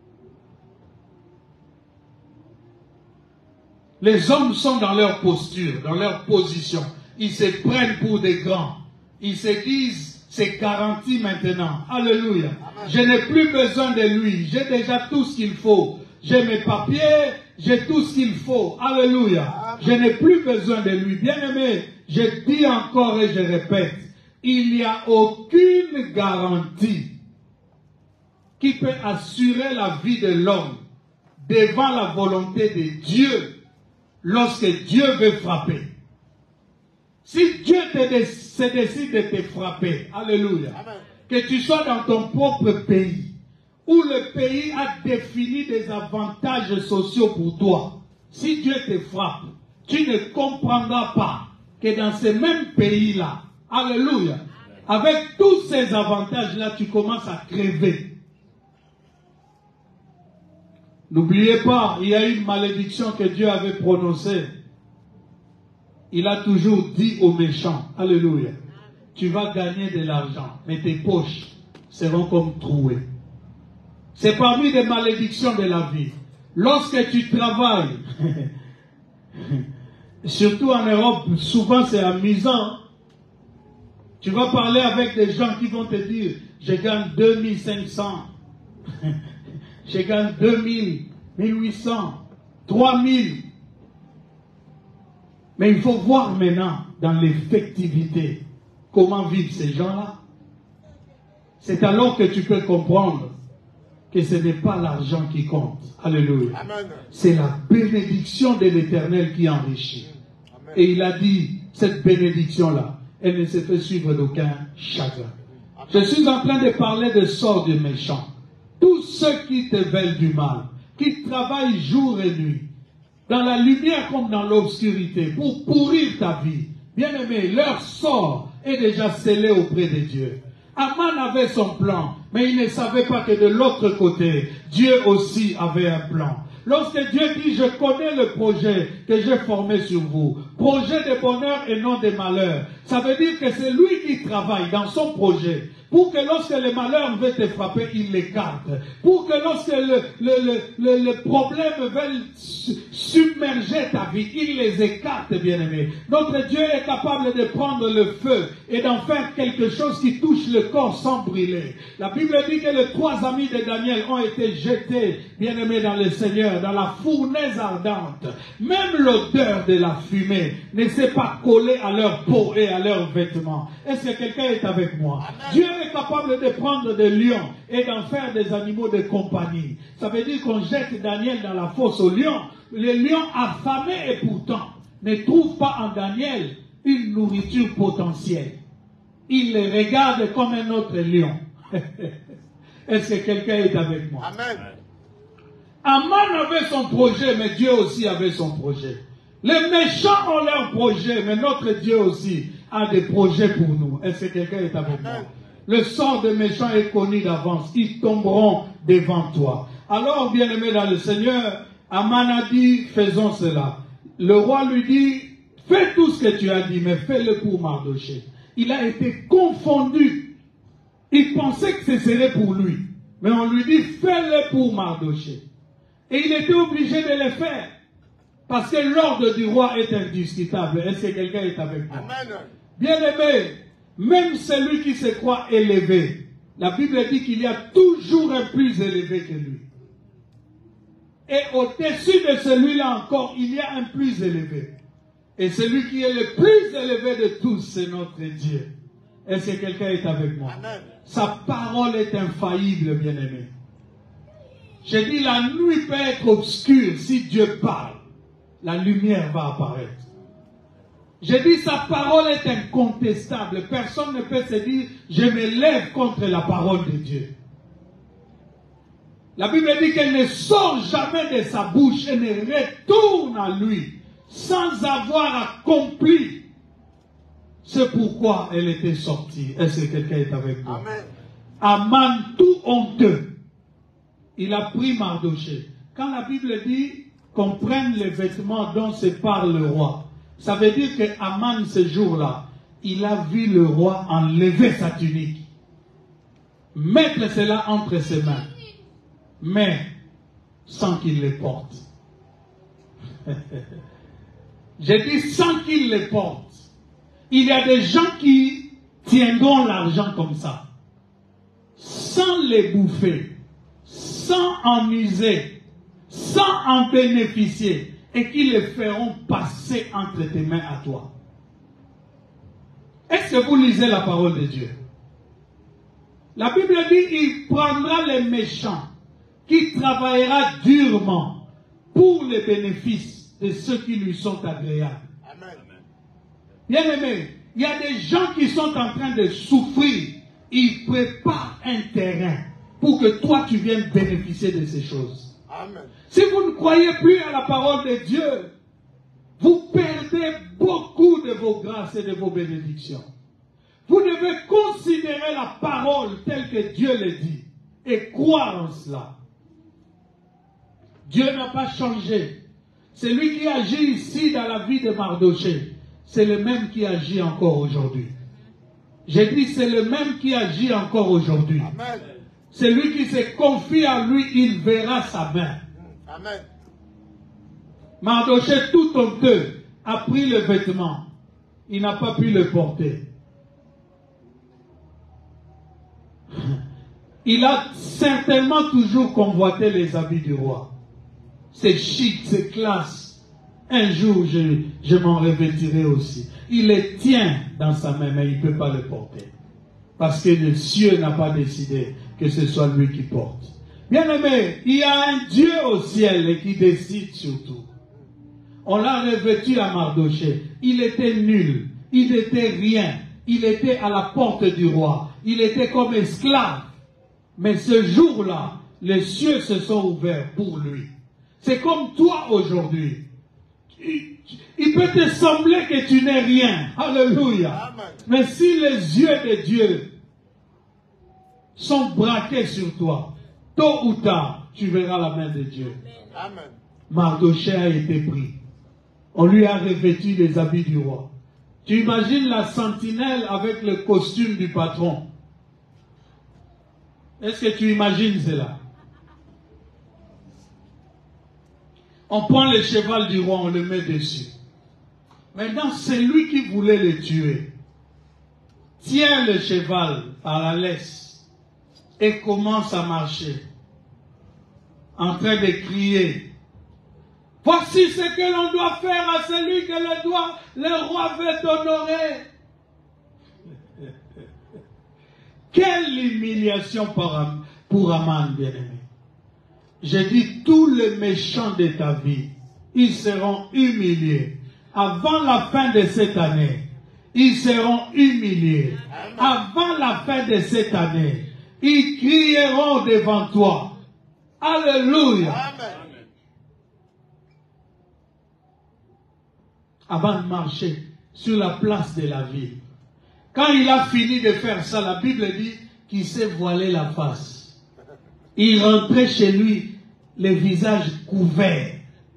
S1: Les hommes sont dans leur posture, dans leur position. Ils se prennent pour des grands. Ils se disent, c'est garanti maintenant. Alléluia. Amen. Je n'ai plus besoin de lui. J'ai déjà tout ce qu'il faut. J'ai mes papiers, j'ai tout ce qu'il faut. Alléluia. Amen. Je n'ai plus besoin de lui. Bien-aimé, je dis encore et je répète, il n'y a aucune garantie qui peut assurer la vie de l'homme devant la volonté de Dieu lorsque Dieu veut frapper. Si Dieu se décide de te frapper, alléluia, amen, que tu sois dans ton propre pays, où le pays a défini des avantages sociaux pour toi, si Dieu te frappe, tu ne comprendras pas que dans ce même pays-là, alléluia, avec tous ces avantages-là, tu commences à crever. N'oubliez pas, il y a une malédiction que Dieu avait prononcée. Il a toujours dit aux méchants, alléluia, tu vas gagner de l'argent, mais tes poches seront comme trouées. C'est parmi les malédictions de la vie. Lorsque tu travailles, surtout en Europe, souvent c'est amusant. Tu vas parler avec des gens qui vont te dire, je gagne 2500, je gagne 2000, 1800, 3000. Mais il faut voir maintenant, dans l'effectivité, comment vivent ces gens-là. C'est alors que tu peux comprendre que ce n'est pas l'argent qui compte. Alléluia. C'est la bénédiction de l'Éternel qui enrichit. Amen. Et il a dit, cette bénédiction-là, elle ne se fait suivre d'aucun chagrin. Amen. Je suis en train de parler de sort du méchant. Tous ceux qui te veulent du mal, qui travaillent jour et nuit, dans la lumière comme dans l'obscurité, pour pourrir ta vie. Bien-aimé, leur sort est déjà scellé auprès de Dieu. Aman avait son plan, mais il ne savait pas que de l'autre côté, Dieu aussi avait un plan. Lorsque Dieu dit, je connais le projet que j'ai formé sur vous, projet de bonheur et non de malheur, ça veut dire que c'est lui qui travaille dans son projet. Pour que lorsque le malheur veut te frapper, il l'écarte. Pour que lorsque le problème veut submerger ta vie, il les écarte, bien-aimés. Notre Dieu est capable de prendre le feu et d'en faire quelque chose qui touche le corps sans brûler. La Bible dit que les 3 amis de Daniel ont été jetés, bien-aimés dans le Seigneur, dans la fournaise ardente. Même l'odeur de la fumée ne s'est pas collée à leur peau et à leurs vêtements. Est-ce que quelqu'un est avec moi? Amen. Dieu est capable de prendre des lions et d'en faire des animaux de compagnie. Ça veut dire qu'on jette Daniel dans la fosse aux lions. Les lions affamés et pourtant, ne trouve pas en Daniel une nourriture potentielle. Il le regarde comme un autre lion. Est-ce que quelqu'un est avec moi?
S2: Amen.
S1: Aman avait son projet, mais Dieu aussi avait son projet. Les méchants ont leur projet, mais notre Dieu aussi a des projets pour nous. Est-ce que quelqu'un est avec moi? Le sort des méchants est connu d'avance. Ils tomberont devant toi. Alors, bien-aimé dans le Seigneur, Aman a dit, faisons cela. Le roi lui dit, fais tout ce que tu as dit, mais fais-le pour Mardochée. Il a été confondu. Il pensait que ce serait pour lui. Mais on lui dit, fais-le pour Mardochée. Et il était obligé de le faire. Parce que l'ordre du roi est indiscutable. Est-ce que quelqu'un est avec moi?
S2: Amen.
S1: Bien-aimé, même celui qui se croit élevé, la Bible dit qu'il y a toujours un plus élevé que lui. Et au-dessus de celui-là encore, il y a un plus élevé. Et celui qui est le plus élevé de tous, c'est notre Dieu. Est-ce que quelqu'un est avec moi?
S2: Amen.
S1: Sa parole est infaillible, bien-aimé. J'ai dit, la nuit peut être obscure. Si Dieu parle, la lumière va apparaître. J'ai dit, sa parole est incontestable. Personne ne peut se dire, je me lève contre la parole de Dieu. La Bible dit qu'elle ne sort jamais de sa bouche et ne retourne à lui sans avoir accompli ce pourquoi elle était sortie. Est-ce que quelqu'un est avec moi?
S2: Amen.
S1: Aman, tout honteux, il a pris Mardochée. Quand la Bible dit qu'on prenne les vêtements dont se parle le roi, ça veut dire que Aman, ce jour-là, il a vu le roi enlever sa tunique, mettre cela entre ses mains, mais sans qu'il les porte. J'ai dit sans qu'il les porte. Il y a des gens qui tiendront l'argent comme ça, sans les bouffer, sans en user, sans en bénéficier, et qui les feront passer entre tes mains à toi. Est-ce que vous lisez la parole de Dieu? La Bible dit, il prendra les méchants, qui travaillera durement pour les bénéfices de ceux qui lui sont agréables.
S2: Amen.
S1: Bien aimé, il y a des gens qui sont en train de souffrir. Ils préparent un terrain pour que toi tu viennes bénéficier de ces choses.
S2: Amen.
S1: Si vous ne croyez plus à la parole de Dieu, vous perdez beaucoup de vos grâces et de vos bénédictions. Vous devez considérer la parole telle que Dieu le dit et croire en cela. Dieu n'a pas changé. Celui qui agit ici dans la vie de Mardochée, c'est le même qui agit encore aujourd'hui. J'ai dit, c'est le même qui agit encore aujourd'hui.
S2: Amen.
S1: Celui qui se confie à lui, il verra sa main.
S2: Amen.
S1: Mardochée, tout honteux, a pris le vêtement. Il n'a pas pu le porter. Il a certainement toujours convoité les habits du roi. C'est chic, c'est classe. Un jour, je m'en revêtirai aussi. Il les tient dans sa main, mais il ne peut pas le porter. Parce que le ciel n'a pas décidé que ce soit lui qui porte. Bien aimé, il y a un Dieu au ciel et qui décide surtout. On l'a revêtu à Mardochée. Il était nul. Il n'était rien. Il était à la porte du roi. Il était comme esclave. Mais ce jour-là, les cieux se sont ouverts pour lui. C'est comme toi aujourd'hui. Il peut te sembler que tu n'es rien. Alléluia.
S2: Amen.
S1: Mais si les yeux de Dieu sont braqués sur toi, tôt ou tard, tu verras la main de Dieu.
S2: Amen.
S1: Mardochée a été pris. On lui a revêtu les habits du roi. Tu imagines la sentinelle avec le costume du patron. Est-ce que tu imagines cela? On prend le cheval du roi, on le met dessus. Maintenant, celui qui voulait le tuer tient le cheval par la laisse et commence à marcher, en train de crier. Voici ce que l'on doit faire à celui que le roi veut honorer. Quelle humiliation pour Aman, bien-aimé. J'ai dit, tous les méchants de ta vie, ils seront humiliés. avant la fin de cette année, ils seront humiliés. Avant la fin de cette année, ils crieront devant toi. Alléluia. Avant de marcher sur la place de la ville. Quand il a fini de faire ça, la Bible dit qu'il s'est voilé la face. Il rentrait chez lui, le visage couvert.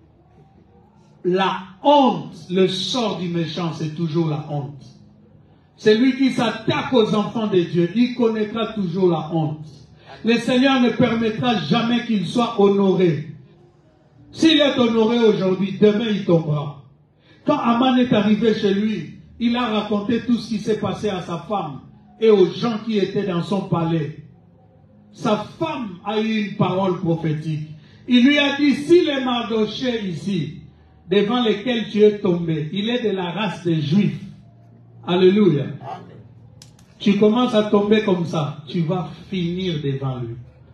S1: La honte, le sort du méchant, c'est toujours la honte. Celui qui s'attaque aux enfants de Dieu, il connaîtra toujours la honte. Le Seigneur ne permettra jamais qu'il soit honoré. S'il est honoré aujourd'hui, demain il tombera. Quand Aman est arrivé chez lui, il a raconté tout ce qui s'est passé à sa femme et aux gens qui étaient dans son palais. Sa femme a eu une parole prophétique. Il lui a dit, si les Mardochée ici, devant lesquels tu es tombé, il est de la race des Juifs. Alléluia. Tu commences à tomber comme ça, tu vas finir devant lui.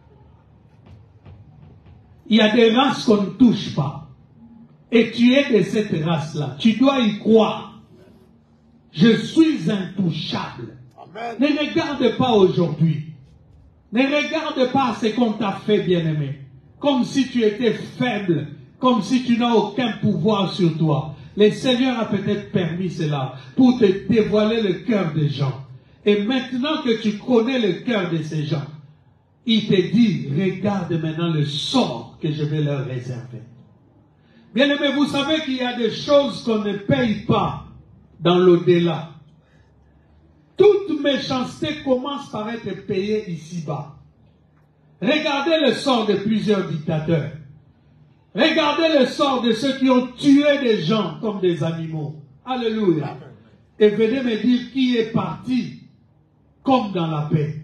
S1: Il y a des races qu'on ne touche pas. Et tu es de cette race-là. Tu dois y croire. Je suis intouchable. Amen. Ne regarde pas aujourd'hui. Ne regarde pas ce qu'on t'a fait, bien-aimé. Comme si tu étais faible. Comme si tu n'as aucun pouvoir sur toi. Le Seigneur a peut-être permis cela pour te dévoiler le cœur des gens. Et maintenant que tu connais le cœur de ces gens, il te dit, regarde maintenant le sort que je vais leur réserver. Bien-aimés, vous savez qu'il y a des choses qu'on ne paye pas dans l'au-delà. Toute méchanceté commence par être payée ici-bas. Regardez le sort de plusieurs dictateurs. Regardez le sort de ceux qui ont tué des gens comme des animaux. Alléluia. Et venez me dire qui est parti comme dans la paix.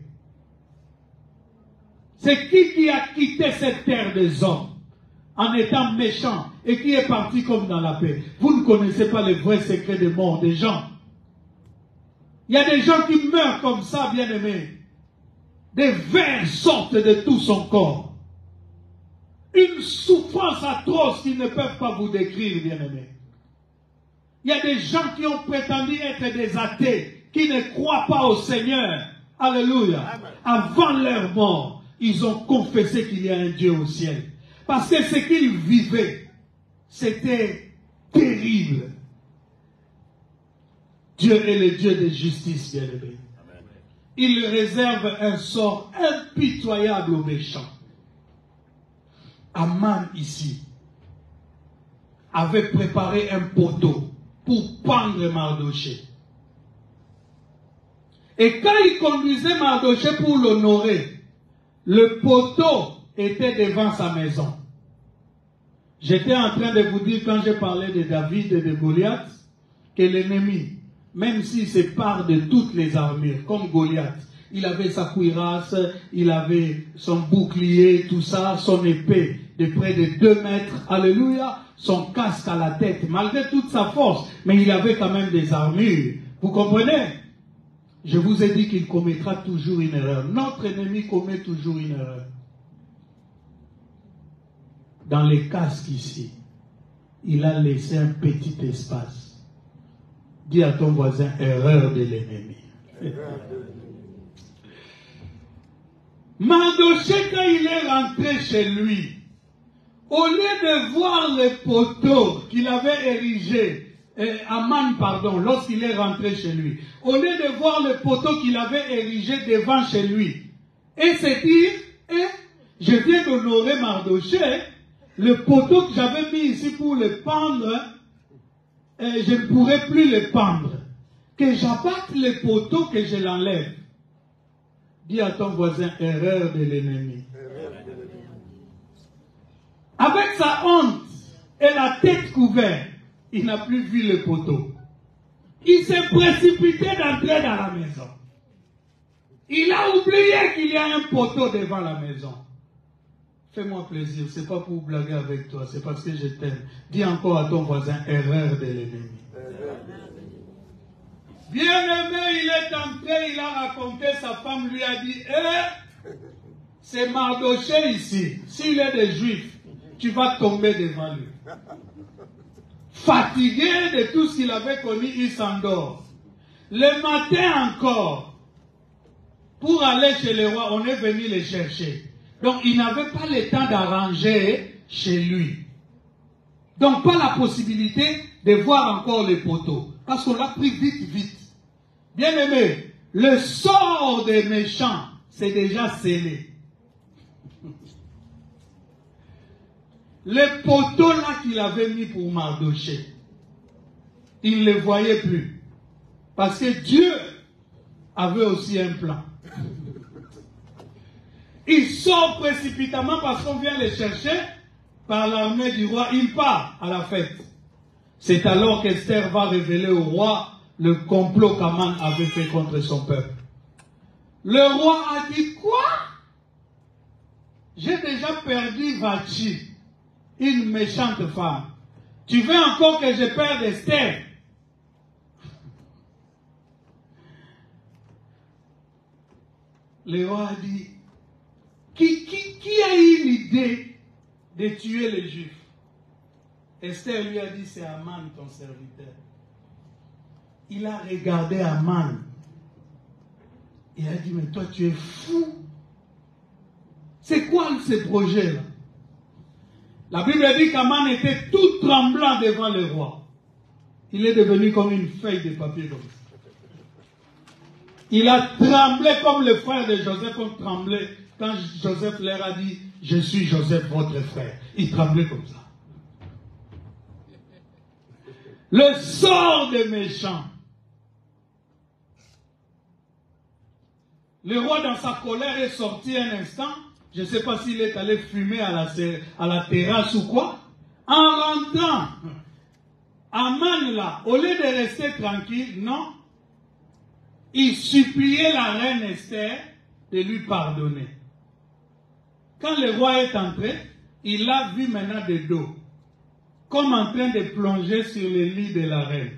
S1: C'est qui a quitté cette terre des hommes en étant méchant et qui est parti comme dans la paix. Vous ne connaissez pas les vrais secrets de mort des gens. Il y a des gens qui meurent comme ça, bien-aimés. Des vers sortent de tout son corps. Une souffrance atroce qu'ils ne peuvent pas vous décrire, bien-aimés. Il y a des gens qui ont prétendu être des athées, qui ne croient pas au Seigneur. Alléluia. Amen. Avant leur mort, ils ont confessé qu'il y a un Dieu au ciel. Parce que ce qu'ils vivaient, c'était terrible. Dieu est le Dieu de justice, bien-aimé. Il réserve un sort impitoyable aux méchants. Aman ici avait préparé un poteau pour pendre Mardochée. Et quand il conduisait Mardochée pour l'honorer, le poteau était devant sa maison. J'étais en train de vous dire quand j'ai parlé de David et de Goliath, que l'ennemi, même s'il se part de toutes les armures, comme Goliath, il avait sa cuirasse, il avait son bouclier, tout ça, son épée de près de 2 mètres, alléluia, son casque à la tête, malgré toute sa force, mais il avait quand même des armures. Vous comprenez? Je vous ai dit qu'il commettra toujours une erreur. Notre ennemi commet toujours une erreur. Dans les casques ici, il a laissé un petit espace. Dis à ton voisin, erreur de l'ennemi. Mardochée, quand il est rentré chez lui, au lieu de voir le poteau qu'il avait érigé, Aman, pardon, lorsqu'il est rentré chez lui, au lieu de voir le poteau qu'il avait érigé devant chez lui, et se dire, je viens d'honorer Mardochée, le poteau que j'avais mis ici pour le pendre, je ne pourrai plus le pendre. Que j'abatte le poteau, que je l'enlève. Dis à ton voisin, erreur de l'ennemi. Avec sa honte et la tête couverte, il n'a plus vu le poteau. Il s'est précipité d'entrer dans la maison. Il a oublié qu'il y a un poteau devant la maison. Fais-moi plaisir, c'est pas pour blaguer avec toi, c'est parce que je t'aime. Dis encore à ton voisin, erreur de l'ennemi. Bien-aimé, il est entré, il a raconté, sa femme lui a dit, c'est Mardochée ici. S'il est des Juifs, tu vas tomber devant lui. Fatigué de tout ce qu'il avait connu, il s'endort. Le matin encore, pour aller chez le roi, on est venu les chercher. Donc, il n'avait pas le temps d'arranger chez lui. Donc, pas la possibilité de voir encore les poteaux. Parce qu'on l'a pris vite, vite. Bien aimé, le sort des méchants, c'est déjà scellé. Les poteaux là qu'il avait mis pour Mardochée, il ne les voyait plus. Parce que Dieu avait aussi un plan. Il sort précipitamment parce qu'on vient les chercher par l'armée du roi. Il part à la fête. C'est alors qu'Esther va révéler au roi le complot qu'Aman avait fait contre son peuple. Le roi a dit quoi? J'ai déjà perdu Vachi, une méchante femme. Tu veux encore que je perde Esther? Le roi a dit, qui a eu l'idée de tuer les Juifs? Esther lui a dit, c'est Aman, ton serviteur. Il a regardé Aman. Il a dit, mais toi tu es fou. C'est quoi ce projet-là? La Bible dit qu'Aman était tout tremblant devant le roi. Il est devenu comme une feuille de papier comme ça. Il a tremblé comme le frère de Joseph ont tremblé quand Joseph leur a dit, je suis Joseph, votre frère. Il tremblait comme ça. Le sort des méchants. Le roi dans sa colère est sorti un instant. Je ne sais pas s'il est allé fumer à la terrasse ou quoi. En rentrant, Aman là, au lieu de rester tranquille, non. Il suppliait la reine Esther de lui pardonner. Quand le roi est entré, il l'a vu maintenant de dos, comme en train de plonger sur le lit de la reine.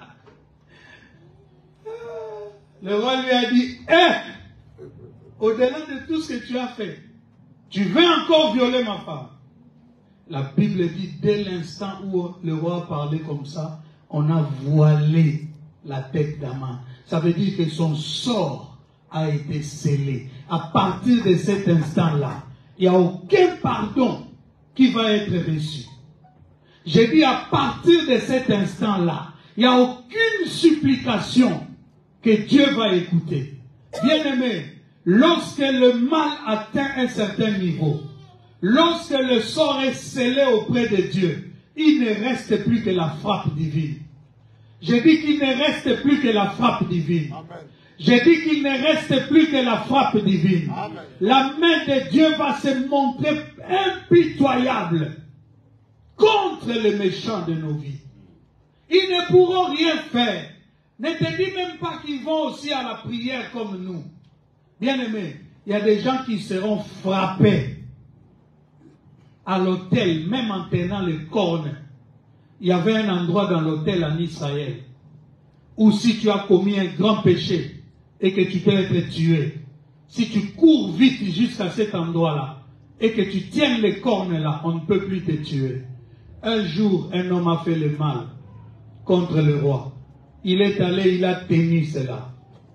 S1: Le roi lui a dit, au-delà de tout ce que tu as fait, tu veux encore violer ma femme? La Bible dit, dès l'instant où le roi parlait comme ça, on a voilé la tête d'Aman. Ça veut dire que son sort a été scellé. À partir de cet instant-là, il n'y a aucun pardon qui va être reçu. J'ai dit à partir de cet instant-là, il n'y a aucune supplication que Dieu va écouter. Bien-aimé, lorsque le mal atteint un certain niveau, lorsque le sort est scellé auprès de Dieu, il ne reste plus que la frappe divine. J'ai dit qu'il ne reste plus que la frappe divine. Amen. J'ai dit qu'il ne reste plus que la frappe divine. Amen. La main de Dieu va se montrer impitoyable contre les méchants de nos vies. Ils ne pourront rien faire. Ne te dis même pas qu'ils vont aussi à la prière comme nous. Bien-aimés, il y a des gens qui seront frappés à l'autel, même en tenant les cornes. Il y avait un endroit dans l'hôtel en Israël où si tu as commis un grand péché et que tu peux être tué, si tu cours vite jusqu'à cet endroit-là et que tu tiennes les cornes là, on ne peut plus te tuer. Un jour, un homme a fait le mal contre le roi. Il est allé, il a tenu cela.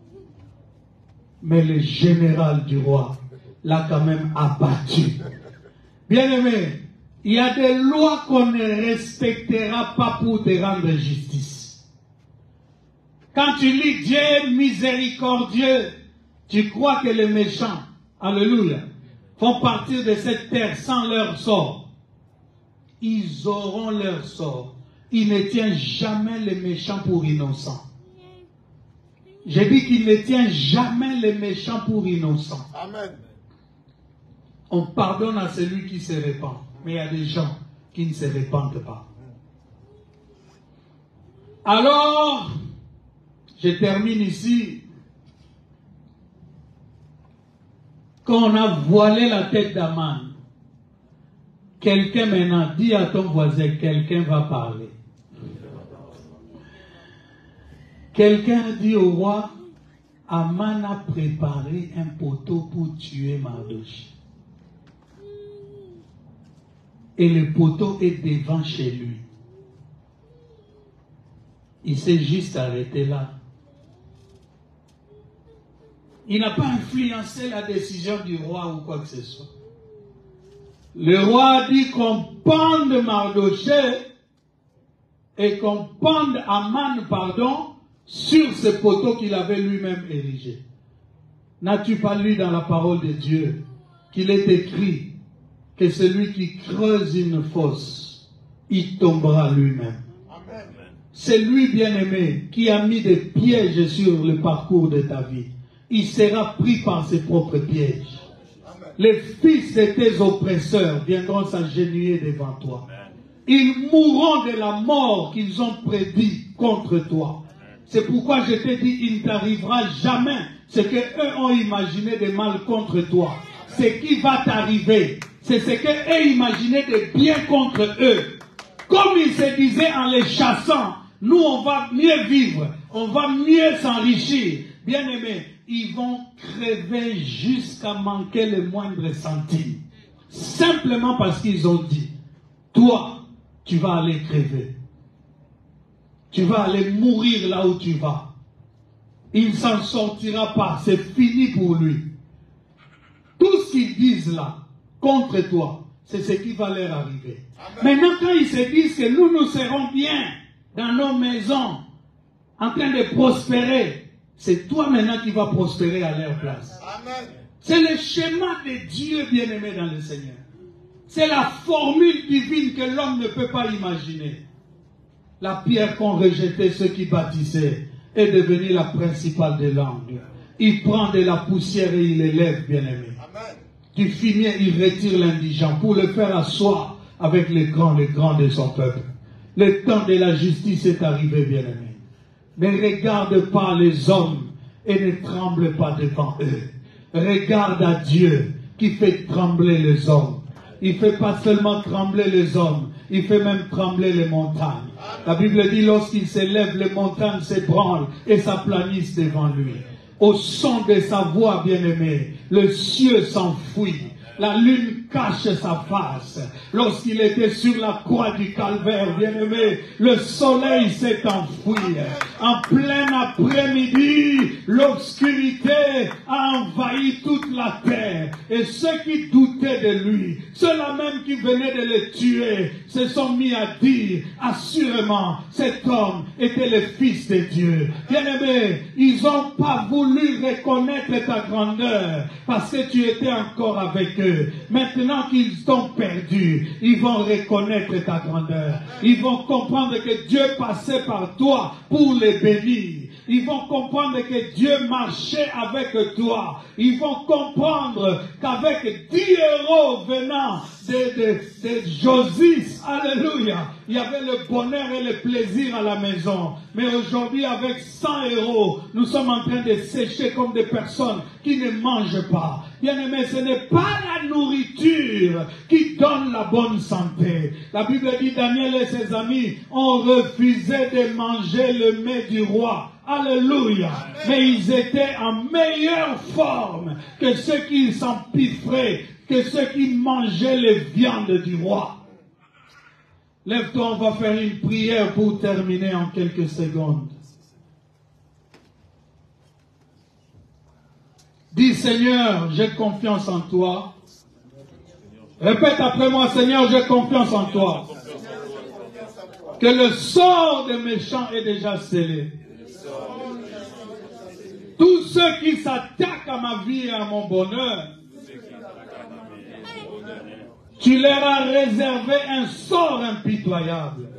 S1: Mais le général du roi l'a quand même abattu. Bien-aimé, il y a des lois qu'on ne respectera pas pour te rendre justice. Quand tu lis Dieu miséricordieux, tu crois que les méchants, alléluia, vont partir de cette terre sans leur sort. Ils auront leur sort. Il ne tient jamais les méchants pour innocents. J'ai dit qu'il ne tient jamais les méchants pour innocents. Amen. On pardonne à celui qui se répand. Mais il y a des gens qui ne se répandent pas. Alors, je termine ici. Quand on a voilé la tête d'Aman, quelqu'un maintenant dit à ton voisin, quelqu'un va parler. Quelqu'un dit au roi, Aman a préparé un poteau pour tuer Mardochée. Et le poteau est devant chez lui. Il s'est juste arrêté là. Il n'a pas influencé la décision du roi ou quoi que ce soit. Le roi a dit qu'on pende Mardochée et qu'on pende Aman, sur ce poteau qu'il avait lui-même érigé. N'as-tu pas lu dans la parole de Dieu qu'il est écrit que celui qui creuse une fosse, il tombera lui-même. C'est lui, bien-aimé, qui a mis des pièges sur le parcours de ta vie. Il sera pris par ses propres pièges. Les fils de tes oppresseurs viendront s'agenouiller devant toi. Ils mourront de la mort qu'ils ont prédit contre toi. C'est pourquoi je t'ai dit, il ne t'arrivera jamais ce qu'eux ont imaginé de mal contre toi. Ce qui va t'arriver, c'est ce qu'eux imaginaient de bien contre eux. Comme ils se disaient en les chassant, nous on va mieux vivre, on va mieux s'enrichir. Bien-aimés, ils vont crever jusqu'à manquer le moindre centime. Simplement parce qu'ils ont dit, toi, tu vas aller crever. Tu vas aller mourir là où tu vas. Il ne s'en sortira pas. C'est fini pour lui. Tout ce qu'ils disent là, contre toi, c'est ce qui va leur arriver. Amen. Maintenant, quand ils se disent que nous serons bien dans nos maisons, en train de prospérer, c'est toi maintenant qui vas prospérer à leur place. C'est le schéma de Dieu bien-aimé dans le Seigneur. C'est la formule divine que l'homme ne peut pas imaginer. La pierre qu'ont rejetée ceux qui bâtissaient est devenue la principale des langues. Il prend de la poussière et il élève, bien-aimé. Du fumier, il retire l'indigent pour le faire asseoir avec les grands de son peuple. Le temps de la justice est arrivé, bien-aimé. Ne regarde pas les hommes et ne tremble pas devant eux. Regarde à Dieu qui fait trembler les hommes. Il ne fait pas seulement trembler les hommes, il fait même trembler les montagnes. La Bible dit, lorsqu'il s'élève, les montagnes s'ébranlent et s'aplanissent devant lui. Au son de sa voix, bien-aimé, le ciel s'enfuit. La lune cache sa face. Lorsqu'il était sur la croix du calvaire, bien-aimé, le soleil s'est enfui. En plein après-midi, l'obscurité a envahi toute la terre. Et ceux qui doutaient de lui, ceux-là même qui venaient de le tuer, se sont mis à dire, assurément, cet homme était le Fils de Dieu. Bien-aimé, ils n'ont pas voulu reconnaître ta grandeur, parce que tu étais encore avec eux. Maintenant qu'ils t'ont perdu, ils vont reconnaître ta grandeur. Ils vont comprendre que Dieu passait par toi pour les bénir. Ils vont comprendre que Dieu marchait avec toi. Ils vont comprendre qu'avec 10 euros venant de Josis, alléluia, il y avait le bonheur et le plaisir à la maison. Mais aujourd'hui, avec 100 euros, nous sommes en train de sécher comme des personnes qui ne mangent pas. Bien-aimé, ce n'est pas la nourriture qui donne la bonne santé. La Bible dit, Daniel et ses amis ont refusé de manger le mets du roi. Alléluia. Mais ils étaient en meilleure forme que ceux qui s'empiffraient, que ceux qui mangeaient les viandes du roi. Lève-toi, on va faire une prière pour terminer en quelques secondes. Dis, Seigneur, j'ai confiance en toi. Répète après moi, Seigneur, j'ai confiance en toi. Que le sort des méchants est déjà scellé. Tous ceux qui s'attaquent à ma vie et à mon bonheur, tu leur as réservé un sort impitoyable.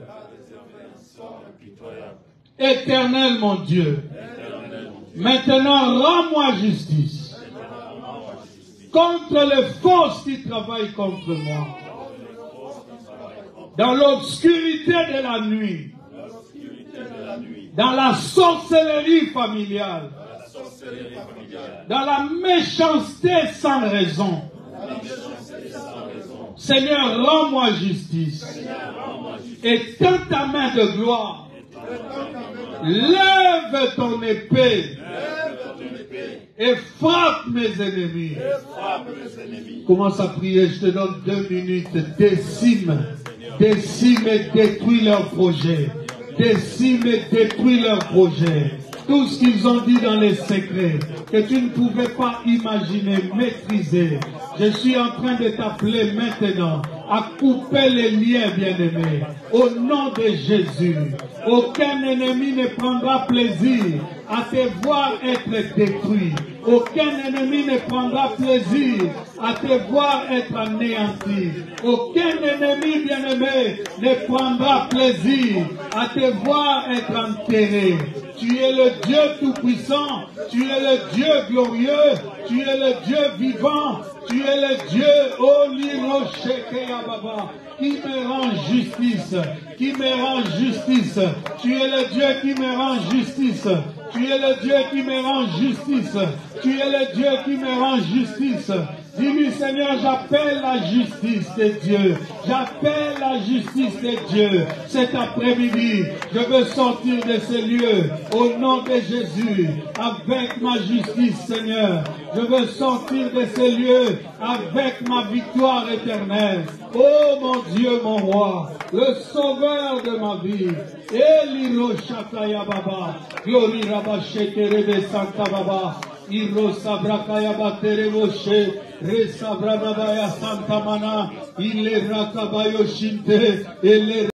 S1: Éternel mon Dieu, maintenant rends-moi justice contre les forces qui travaillent contre moi. Dans l'obscurité de la nuit, dans la sorcellerie familiale, dans la méchanceté sans raison. Seigneur, rends-moi justice. Et tends ta main de gloire. Lève ton épée et frappe mes ennemis. Commence à prier, je te donne 2 minutes. Décime et détruis leurs projets. décime et détruis leurs projets. Tout ce qu'ils ont dit dans les secrets, que tu ne pouvais pas imaginer, maîtriser. Je suis en train de t'appeler maintenant à couper les liens, bien-aimés. Au nom de Jésus, aucun ennemi ne prendra plaisir à te voir être détruit. Aucun ennemi ne prendra plaisir à te voir être anéanti. Aucun ennemi, bien-aimé, ne prendra plaisir à te voir être enterré. Tu es le Dieu tout-puissant, tu es le Dieu glorieux, tu es le Dieu vivant, tu es le Dieu, oh Liro Shekeya Baba, qui me rend justice, qui me rend justice. Tu es le Dieu qui me rend justice. Tu es le Dieu qui me rend justice. Tu es le Dieu qui me rend justice. Dis-lui, Seigneur, j'appelle la justice de Dieu. J'appelle la justice de Dieu. Cet après-midi, je veux sortir de ces lieux au nom de Jésus avec ma justice, Seigneur. Je veux sortir de ces lieux avec ma victoire éternelle. Oh mon Dieu, mon roi, le sauveur de ma vie. Eliro Shakaya Baba, Glory Rabasheke Rebe Santa Baba. Iro sabrakaya batere moshe, re sabranabaya santa mana, ile rakabayo shinte, ele